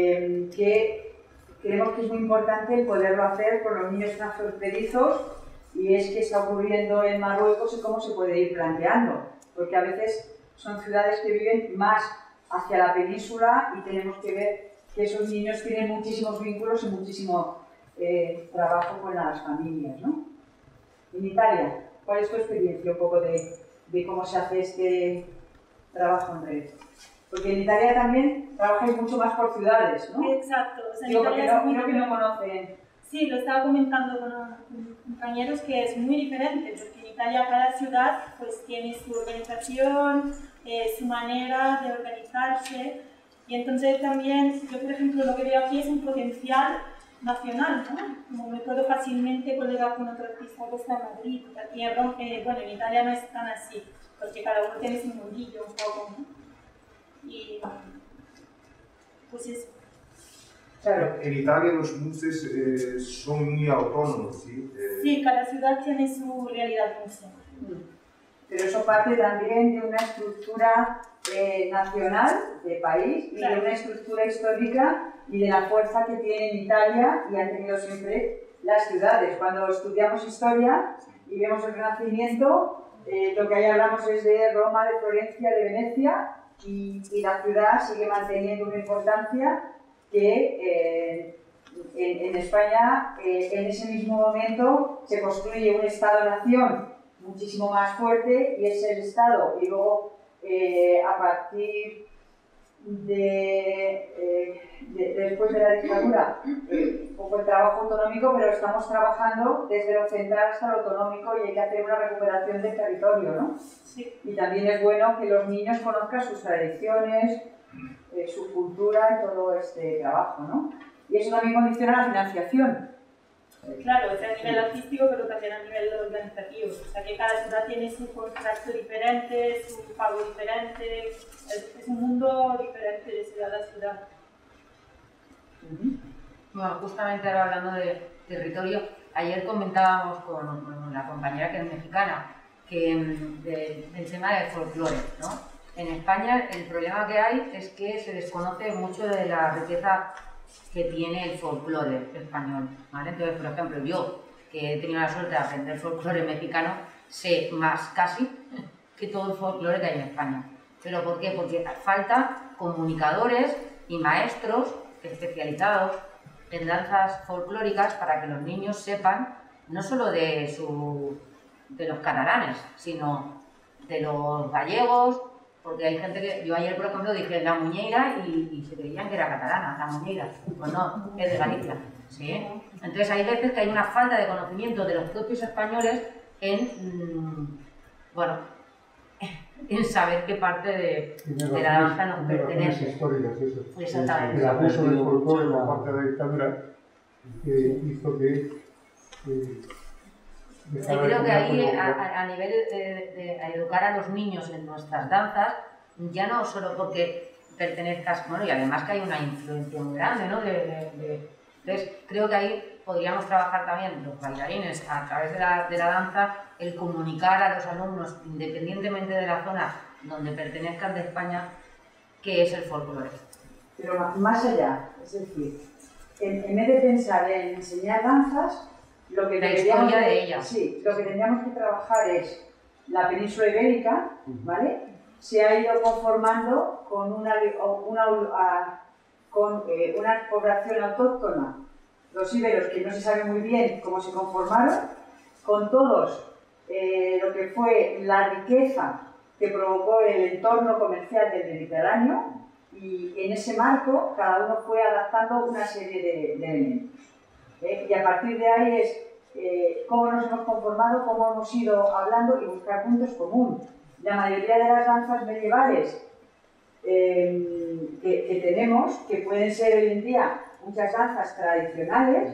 que creemos que es muy importante el poderlo hacer con los niños transfronterizos, y es que está ocurriendo en Marruecos y cómo se puede ir planteando, porque a veces son ciudades que viven más hacia la península y tenemos que ver que esos niños tienen muchísimos vínculos y muchísimo trabajo con las familias, ¿no? En Italia, ¿cuál es tu experiencia un poco de cómo se hace este trabajo en red? Porque en Italia también trabajáis mucho más por ciudades, ¿no? Exacto. O sea, Digo, porque creo que no conocen. Sí, lo estaba comentando con compañeros que es muy diferente, porque en Italia cada ciudad pues tiene su organización, su manera de organizarse, y entonces también yo, por ejemplo, lo que veo aquí es un potencial nacional, ¿no? Como me puedo fácilmente colegar con otro artista que está en Madrid. Aquí en Italia no es tan así, porque cada uno tiene su mundillo un poco, ¿no? Y pues eso. Claro. En Italia los muses son muy autónomos, ¿sí? Sí, cada ciudad tiene su realidad museo. Pero eso parte también de una estructura nacional, de país, y claro, de una estructura histórica y de la fuerza que tiene en Italia y han tenido siempre las ciudades. Cuando estudiamos historia y vemos el Renacimiento, lo que ahí hablamos es de Roma, de Florencia, de Venecia, y la ciudad sigue manteniendo una importancia que en España en ese mismo momento se construye un Estado-nación muchísimo más fuerte, y es el Estado. Y luego a partir después de la dictadura, un poco el trabajo autonómico, pero estamos trabajando desde lo central hasta lo autonómico, y hay que hacer una recuperación del territorio, ¿no? sí. Y también es bueno que los niños conozcan sus tradiciones, su cultura y todo este trabajo, ¿no? Y eso también condiciona la financiación, Claro, o sea, a nivel artístico, pero también a nivel organizativo. O sea, que cada ciudad tiene su contrato diferente, su pago diferente. Es un mundo diferente de ciudad a ciudad. Bueno, justamente ahora hablando de territorio, ayer comentábamos con la compañera que es mexicana, que del tema del folclore, ¿no? En España el problema que hay es que se desconoce mucho de la riqueza que tiene el folclore español, ¿vale? Entonces, por ejemplo, yo, que he tenido la suerte de aprender folclore mexicano, sé más casi que todo el folclore que hay en España. ¿Pero por qué? Porque falta comunicadores y maestros especializados en danzas folclóricas para que los niños sepan no solo de los catalanes, sino de los gallegos, porque hay gente que... Yo ayer, por ejemplo, dije la muñeira y se creían que era catalana, la muñeira. Pues no, es de Galicia. ¿Sí? Entonces hay veces que hay una falta de conocimiento de los propios españoles en, bueno, en saber qué parte de la danza nos pertenece. Históricas, eso. Exactamente. El abuso del folclore por parte de la dictadura hizo que... Yo creo que ahí, a nivel de educar a los niños en nuestras danzas, ya no solo porque pertenezcas, bueno, y además que hay una influencia muy grande, ¿no? Entonces, creo que ahí podríamos trabajar también los bailarines a través de la danza, el comunicar a los alumnos, independientemente de la zona donde pertenezcan de España, qué es el folclore. Pero más allá, es decir, en vez de pensar en enseñar danzas, lo que la historia de ellas. Sí, lo que tendríamos que trabajar es la península ibérica, ¿vale? Se ha ido conformando con una población autóctona, los íberos, que no se sabe muy bien cómo se conformaron, con todos lo que fue la riqueza que provocó el entorno comercial del Mediterráneo, y en ese marco cada uno fue adaptando una serie de elementos. Y a partir de ahí es cómo nos hemos conformado, cómo hemos ido hablando y buscar puntos comunes. La mayoría de las danzas medievales que tenemos, que pueden ser hoy en día muchas danzas tradicionales,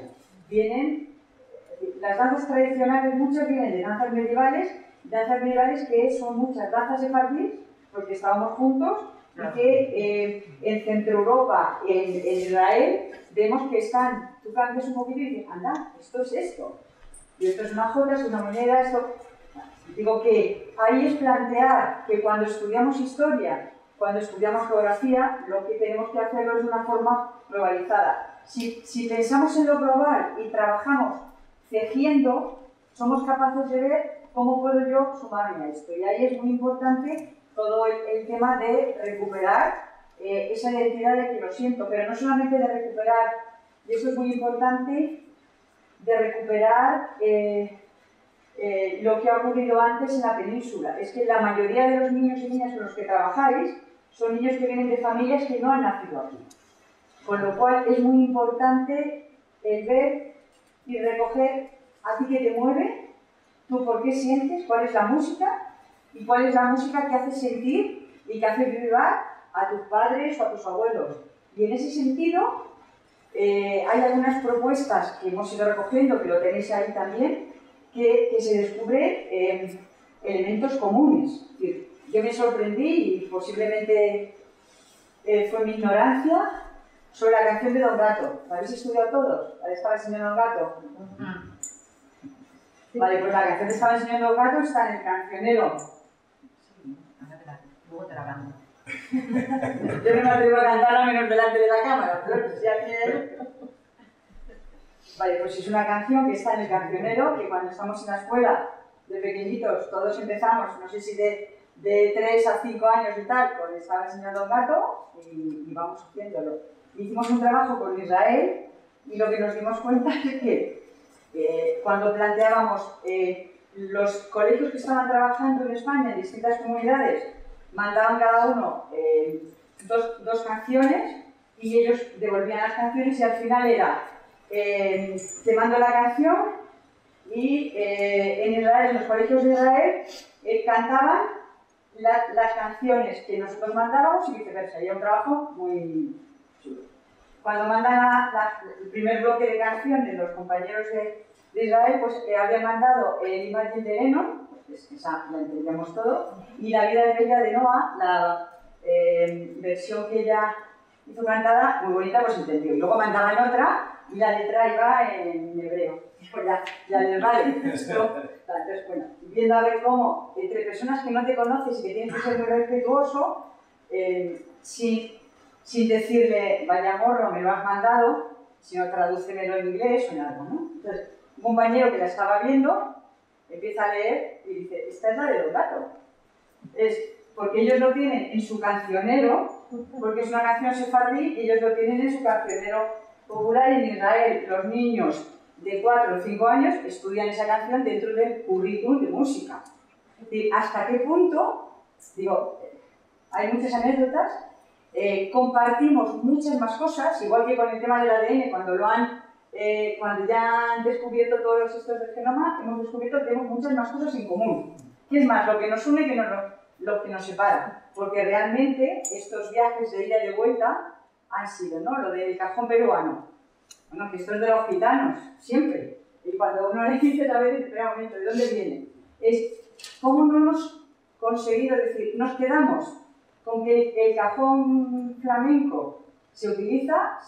las danzas tradicionales muchas vienen de danzas medievales que son muchas danzas sefardíes, porque estábamos juntos, y que en Centro Europa, en Israel, vemos que tú cambias un poquito y dices, anda, esto es esto, y esto es una jota, es una moneda, esto... Digo que ahí es plantear que cuando estudiamos historia, cuando estudiamos geografía, lo que tenemos que hacerlo es de una forma globalizada. Si pensamos en lo global y trabajamos tejiendo, somos capaces de ver cómo puedo yo sumarme a esto. Y ahí es muy importante todo el tema de recuperar esa identidad de que lo siento, pero no solamente de recuperar, y eso es muy importante, de recuperar lo que ha ocurrido antes en la península. Es que la mayoría de los niños y niñas con los que trabajáis son niños que vienen de familias que no han nacido aquí. Con lo cual es muy importante el ver y recoger a ti qué te mueve, tú por qué sientes, cuál es la música, y cuál es la música que hace sentir y que hace vibrar a tus padres o a tus abuelos. Y en ese sentido, hay algunas propuestas que hemos ido recogiendo, que lo tenéis ahí también, que se descubren elementos comunes. Es decir, yo me sorprendí, y posiblemente fue mi ignorancia, sobre la canción de Don Gato. ¿La habéis estudiado todos? ¿La estaba enseñando Don Gato? Vale, pues la canción que estaba enseñando Don Gato está en el cancionero. Luego te la canto. Yo no me atrevo a cantarla menos delante de la cámara, pero si alguien... Vale, pues es una canción que está en el cancionero, que cuando estamos en la escuela, de pequeñitos, todos empezamos, no sé si de 3 a 5 años y tal, pues estaba enseñando Don Gato y vamos haciéndolo. Hicimos un trabajo con Israel y lo que nos dimos cuenta es que cuando planteábamos los colegios que estaban trabajando en España en distintas comunidades, mandaban cada uno dos canciones y ellos devolvían las canciones, y al final era te mando la canción, y en Israel, en los colegios de Israel, cantaban las canciones que nosotros mandábamos y viceversa. Y era un trabajo muy chulo. cuando mandan el primer bloque de canciones los compañeros de Israel, pues habían mandado el Imagine de Lennon, pues esa la entendíamos todo, y La vida es bella de Noah, la versión que ella hizo cantada, muy bonita, pues entendió. Y luego mandaban otra y la letra iba en hebreo. Pues ya les vale. Entonces, bueno, viendo a ver cómo entre personas que no te conoces y que tienes que ser muy respetuoso, sin decirle, vaya morro, me lo has mandado, sino tradúcemelo en inglés o en algo, ¿no? Entonces, un compañero que la estaba viendo empieza a leer y dice, esta es la de los gatos. Es porque ellos lo tienen en su cancionero, porque es una canción sefardí y ellos lo tienen en su cancionero popular. En Israel los niños de 4 o 5 años estudian esa canción dentro del currículum de música. Es decir, hasta qué punto, digo, hay muchas anécdotas, compartimos muchas más cosas, igual que con el tema del ADN, cuando ya han descubierto todos estos del genoma, hemos descubierto que tenemos muchas más cosas en común. ¿Qué es más? Lo que nos une que lo que nos separa. Porque realmente estos viajes de ida y de vuelta han sido, ¿no? Lo del cajón peruano. Bueno, que esto es de los gitanos, siempre. Y cuando uno le dice, a ver, espera un momento, ¿de dónde viene? Es cómo no hemos conseguido, es decir, nos quedamos con que el cajón flamenco se utiliza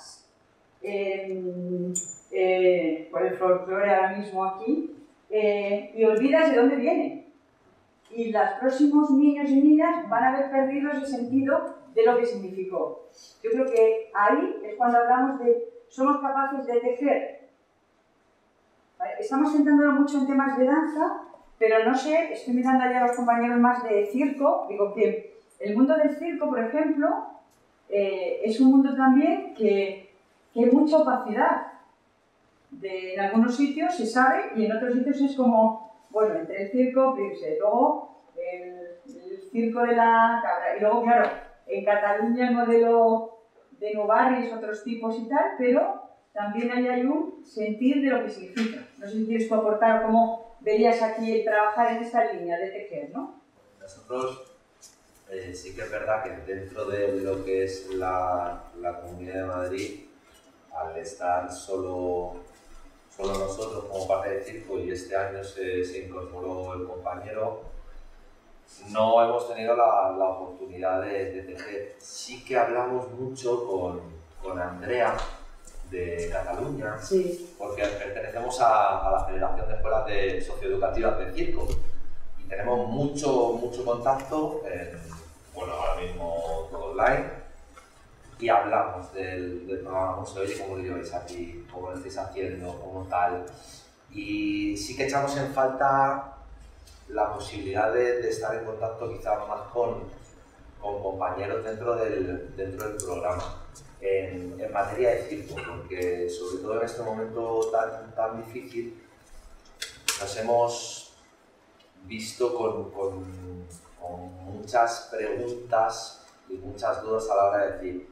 por el folclore ahora mismo aquí, y olvidas de dónde viene. Y los próximos niños y niñas van a haber perdido ese sentido de lo que significó. Yo creo que ahí es cuando hablamos de somos capaces de tejer. ¿Vale? Estamos centrándonos mucho en temas de danza, pero no sé, estoy mirando allá a los compañeros más de circo, digo que el mundo del circo, por ejemplo, es un mundo también que hay mucha opacidad. En algunos sitios se sabe y en otros sitios es como, bueno, entre el circo, luego el circo de la cabra, y luego, claro, en Cataluña el modelo de Novarris, otros tipos y tal, pero también ahí hay un sentir de lo que significa. No sé si quieres tú aportar cómo verías aquí el trabajar en esta línea de tejer, ¿no? Nosotros sí que es verdad que dentro de lo que es la Comunidad de Madrid, al estar solo nosotros como parte del circo y este año se incorporó el compañero, no hemos tenido la oportunidad de tejer. Sí que hablamos mucho con Andrea de Cataluña, sí, porque pertenecemos a la Federación de Escuelas Socioeducativas de Circo y tenemos mucho contacto, bueno, ahora mismo todo online, y hablamos del programa, como se oye, cómo lo lleváis aquí, cómo lo estáis haciendo, cómo tal. Y sí que echamos en falta la posibilidad de estar en contacto quizás más con compañeros dentro del programa, en materia de circo, porque sobre todo en este momento tan difícil nos hemos visto con muchas preguntas y muchas dudas a la hora de decir,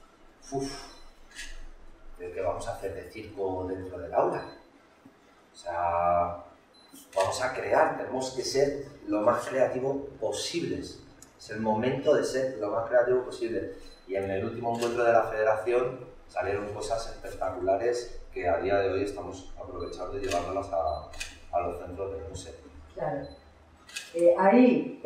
¿qué vamos a hacer de circo dentro del aula? O sea, vamos a crear, tenemos que ser lo más creativos posibles. Es el momento de ser lo más creativo posible. Y en el último encuentro de la federación salieron cosas espectaculares que a día de hoy estamos aprovechando y llevándolas a los centros del museo. Claro. Ahí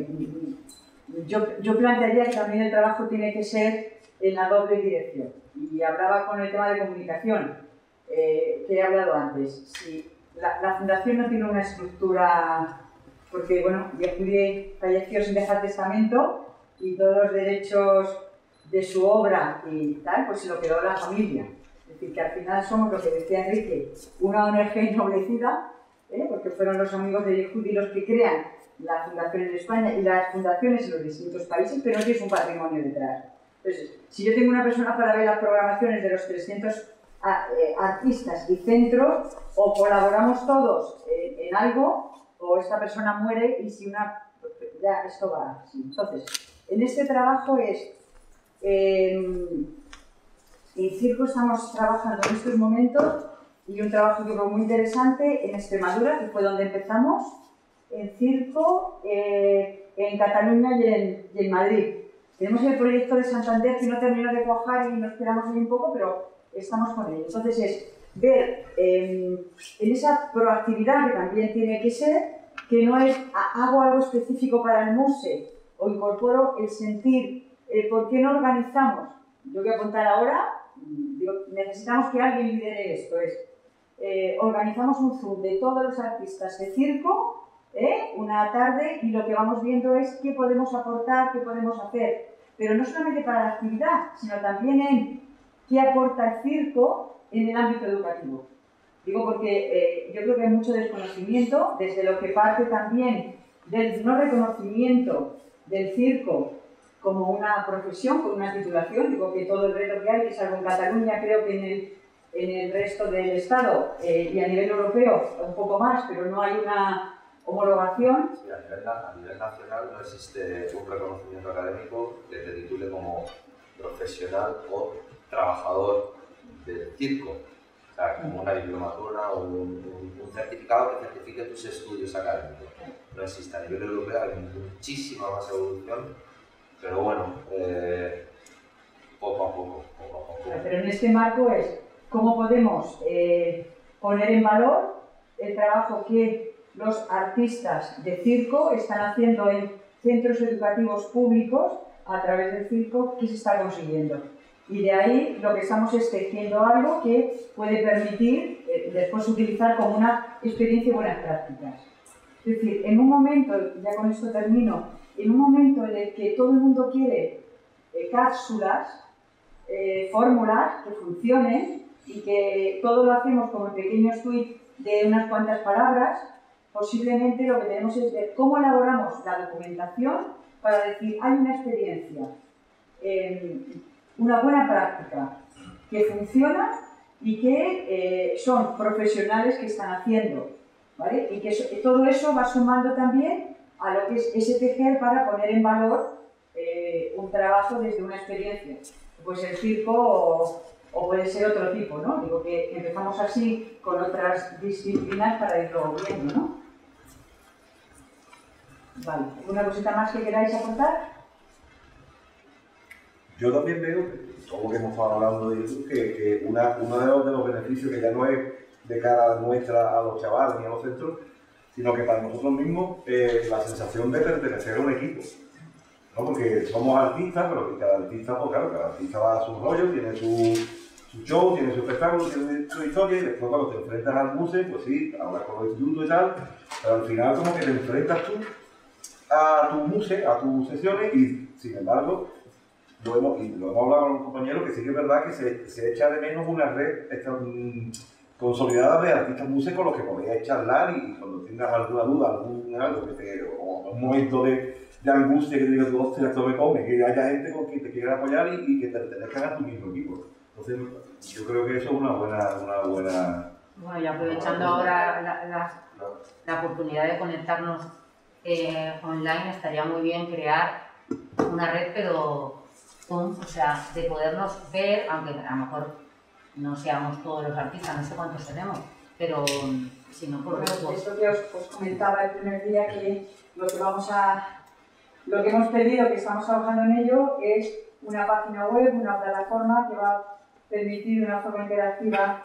yo plantearía que también el trabajo tiene que ser en la doble dirección. Y hablaba con el tema de comunicación, que he hablado antes. Si la fundación no tiene una estructura, porque bueno, Yehudi falleció sin dejar testamento y todos los derechos de su obra y tal, pues se lo quedó la familia. Es decir, que al final somos lo que decía Enrique, una ONG ennoblecida, porque fueron los amigos de Yehudi los que crean la fundación en España y las fundaciones en los distintos países, pero no tienes un patrimonio detrás. Entonces, si yo tengo una persona para ver las programaciones de los 300 artistas y centros, o colaboramos todos en algo, o esta persona muere y si ya esto va así. Entonces, en este trabajo en circo estamos trabajando en estos momentos y un trabajo que fue muy interesante en Extremadura, que fue donde empezamos, en circo, en Cataluña y en Madrid. Tenemos el proyecto de Santander que no terminó de cuajar y nos esperamos ahí un poco, pero estamos con ello. Entonces es ver en esa proactividad que también tiene que ser, que no es hago algo específico para el MUSE o incorporo el sentir, ¿por qué no organizamos? Yo voy a contar ahora, digo, necesitamos que alguien lidere esto, organizamos un Zoom de todos los artistas de circo, una tarde, y lo que vamos viendo es qué podemos aportar, qué podemos hacer, pero no solamente para la actividad, sino también en qué aporta el circo en el ámbito educativo. Digo porque yo creo que hay mucho desconocimiento, desde lo que parte también del no reconocimiento del circo como una profesión, con una titulación. Digo que todo el reto que hay, que salvo en Cataluña, creo que en el resto del Estado y a nivel europeo un poco más, pero no hay una homologación. Sí, a nivel nacional no existe un reconocimiento académico que te titule como profesional o trabajador del circo. O sea, como una diplomatura o un certificado que certifique tus estudios académicos. No existe. A nivel europeo hay muchísima más evolución, pero bueno, poco a poco. Pero en este marco es cómo podemos poner en valor el trabajo que los artistas de circo están haciendo en centros educativos públicos a través del circo, que se está consiguiendo. Y de ahí lo que estamos es tejiendo algo que puede permitir después utilizar como una experiencia y buenas prácticas. Es decir, en un momento, ya con esto termino, en un momento en el que todo el mundo quiere cápsulas, fórmulas que funcionen y que todo lo hacemos como en pequeños tweets de unas cuantas palabras, posiblemente lo que tenemos es ver cómo elaboramos la documentación para decir, hay una experiencia, una buena práctica que funciona y que son profesionales que están haciendo, ¿vale? Y que todo eso va sumando también a lo que es ese tejer para poner en valor un trabajo desde una experiencia. Pues el circo o puede ser otro tipo, ¿no? Digo que empezamos así con otras disciplinas para irlo viendo, ¿no? Vale, ¿alguna cosita más que queráis aportar? Yo también veo, como que hemos estado hablando de eso, que uno de los beneficios que ya no es de cara nuestra a los chavales ni a los centros, sino que para nosotros mismos la sensación de pertenecer a un equipo, ¿no? Porque somos artistas, pero que cada artista, pues claro, cada artista va a su rollo, tiene su show, tiene su espectáculo, tiene su historia, y después cuando te enfrentas al MUSE, pues sí, hablas con los institutos y tal, pero al final como que te enfrentas tú a tu MUSE, a tus sesiones, y sin embargo, lo hemos hablado con los compañeros, que sí que es verdad que se echa de menos una red consolidada de artistas MUSE con los que podéis charlar, y cuando tengas alguna duda, o un momento de angustia que te digas, hostia, esto me come, que haya gente con quien te quiera apoyar y que te pertenezcan a tu mismo equipo. Entonces, yo creo que eso es una buena... Bueno, y aprovechando ahora la oportunidad de conectarnos online, estaría muy bien crear una red, pero o sea, de podernos ver, aunque a lo mejor no seamos todos los artistas, no sé cuántos tenemos, pero si no por grupos. Esto que os comentaba el primer día, que lo que hemos pedido, que estamos trabajando en ello, es una página web, una plataforma que va a permitir de una forma interactiva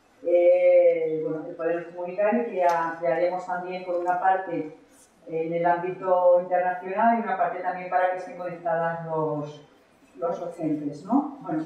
que podemos comunicar, y que haremos también por una parte en el ámbito internacional y una parte también para que estén conectadas los docentes, ¿no? Bueno,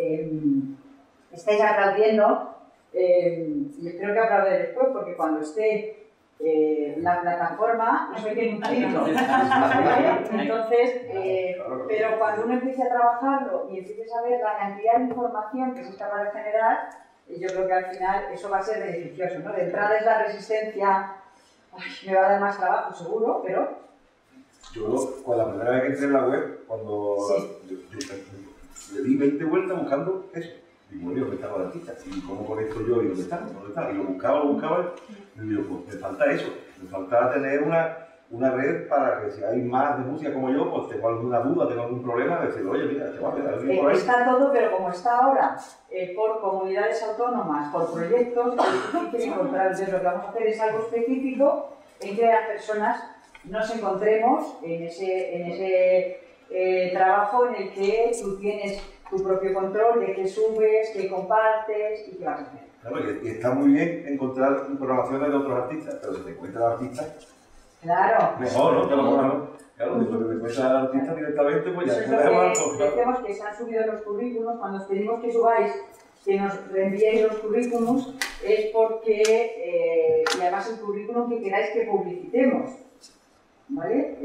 estáis aplaudiendo, y espero que aplaudáis después, porque cuando esté la plataforma eso hay que nutrirlo. Entonces, pero cuando uno empiece a trabajarlo y empiece a ver la cantidad de información que se es capaz de generar, yo creo que al final eso va a ser beneficioso, ¿no? De entrada es la resistencia, me va a dar más trabajo seguro, pero... Yo, la primera vez que entré en la web, cuando yo le di 20 vueltas buscando eso. Digo, bueno, ¿dónde están los artistas? ¿Y cómo conecto yo? ¿Y dónde están? Y lo buscaba, y digo, pues me falta eso. Me falta tener una red para que si hay más de música como yo, pues tengo alguna duda, tengo algún problema, decir, oye, mira, alguien por ahí. Está todo, pero como está ahora, por comunidades autónomas, por proyectos, es difícil encontrar. Entonces, lo que vamos a hacer es algo específico en que las personas nos encontremos en ese trabajo en el que tú tienes tu propio control de qué subes, qué compartes y qué vas a hacer. Claro, y está muy bien encontrar programaciones de otros artistas, pero si te encuentras artistas, claro. mejor, ¿no? Claro, si te encuentras al artista directamente, pues ya Eso es te lo dejas que decíamos que se han subido los currículums. Cuando os pedimos que subáis, que nos reenviéis los currículums, es porque, y además el currículum que queráis que publicitemos, ¿vale?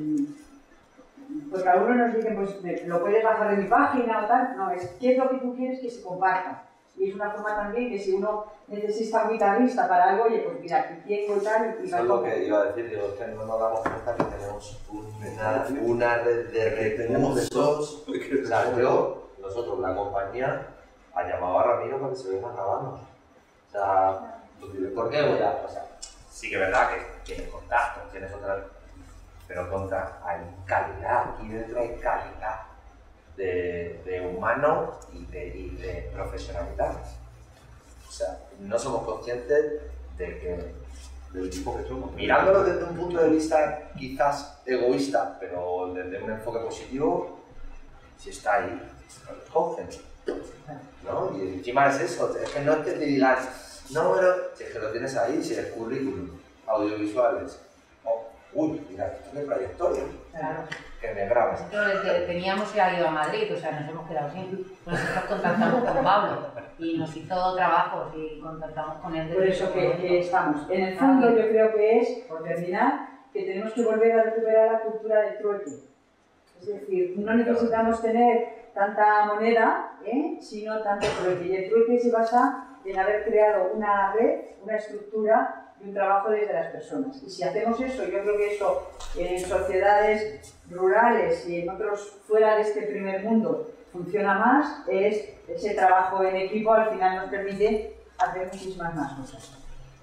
Pues cada uno nos dice, pues lo puedes bajar de mi página o tal. No, es qué es lo que tú quieres que se comparta. Y es una forma también que si uno necesita un guitarrista para algo, oye, pues mira, aquí tengo y tal, y eso es lo que iba a decir, digo, es que no nos damos cuenta que tenemos una red de recursos. O sea, nosotros, la compañía, ha llamado a Ramiro para que se venga a grabarnos. O sea, ¿por qué? O sea, sí que es verdad que tienes contactos, tienes otras, pero hay calidad, aquí dentro hay calidad de humano y de profesionalidad. O sea, no somos conscientes del tipo que somos. Mirándolo desde un punto de vista quizás egoísta, pero desde un enfoque positivo, si está ahí, lo cogen, ¿no? Y encima es eso, es que no es que te digan, no, pero si es que lo tienes ahí, si es currículum, audiovisuales. Uy, mira, esto es trayectoria. Claro. Que me grabes. Nosotros teníamos que ir a Madrid, o sea, nos hemos quedado sin. Nosotros contactamos con Pablo y nos hizo trabajos y contactamos con él. Por eso que estamos. En el fondo yo creo que es, por terminar, que tenemos que volver a recuperar la cultura del trueque. Es decir, no necesitamos tener tanta moneda, sino tanto trueque. Y el trueque se basa en haber creado una red, una estructura y un trabajo desde las personas. Y si hacemos eso, yo creo que eso en sociedades rurales y en otros fuera de este primer mundo funciona más, es ese trabajo en equipo al final nos permite hacer muchísimas más cosas.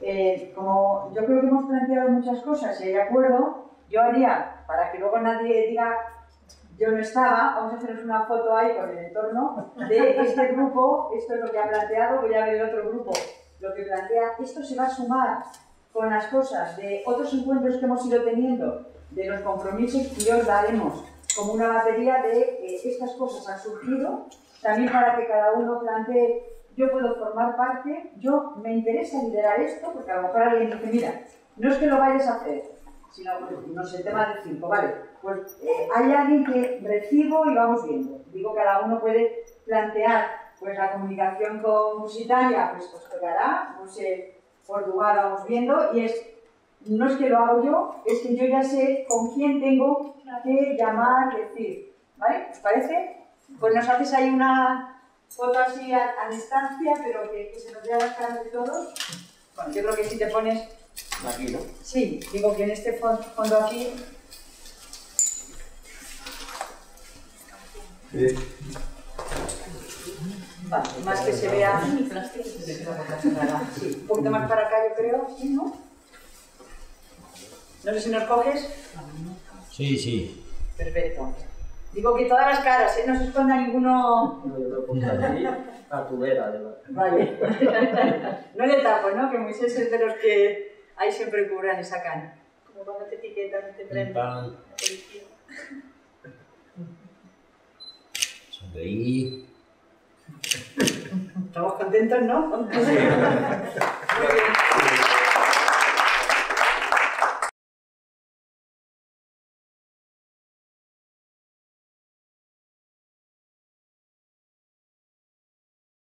Como yo creo que hemos planteado muchas cosas y hay acuerdo, yo haría, para que luego nadie diga yo no estaba, vamos a haceros una foto ahí con el entorno de este grupo, esto es lo que ha planteado, voy a ver el otro grupo, lo que plantea, esto se va a sumar con las cosas de otros encuentros que hemos ido teniendo, de los compromisos que os daremos como una batería de estas cosas han surgido, también para que cada uno plantee, yo puedo formar parte, yo me interesa liderar esto, porque a lo mejor alguien dice, mira, no es que lo vayas a hacer, sino, no sé, el tema del circo, vale, pues hay alguien que recibo y vamos viendo. Digo, cada uno puede plantear, pues la comunicación con Musitalia, pues tocará, no sé, Portugal vamos viendo, y no es que lo hago yo, es que yo ya sé con quién tengo que llamar, decir, ¿vale? ¿Os parece? Pues nos haces ahí una foto así a distancia, pero que se nos vea las caras de todos. Bueno, yo creo que si te pones Aquí, ¿no? sí, digo que en este fondo aquí. Vale, más que se vea. Sí, un poquito más para acá, yo creo, ¿sí, no? No sé si nos coges. Sí, sí. Perfecto. Digo que todas las caras, no se esconda ninguno. A tu vera, además. Vale. No le tapo, ¿no? Que Moisés es de los que ahí siempre cubran y sacan. Como cuando te etiquetan, te prenden la policía. Sonreí. Estamos contentos, ¿no?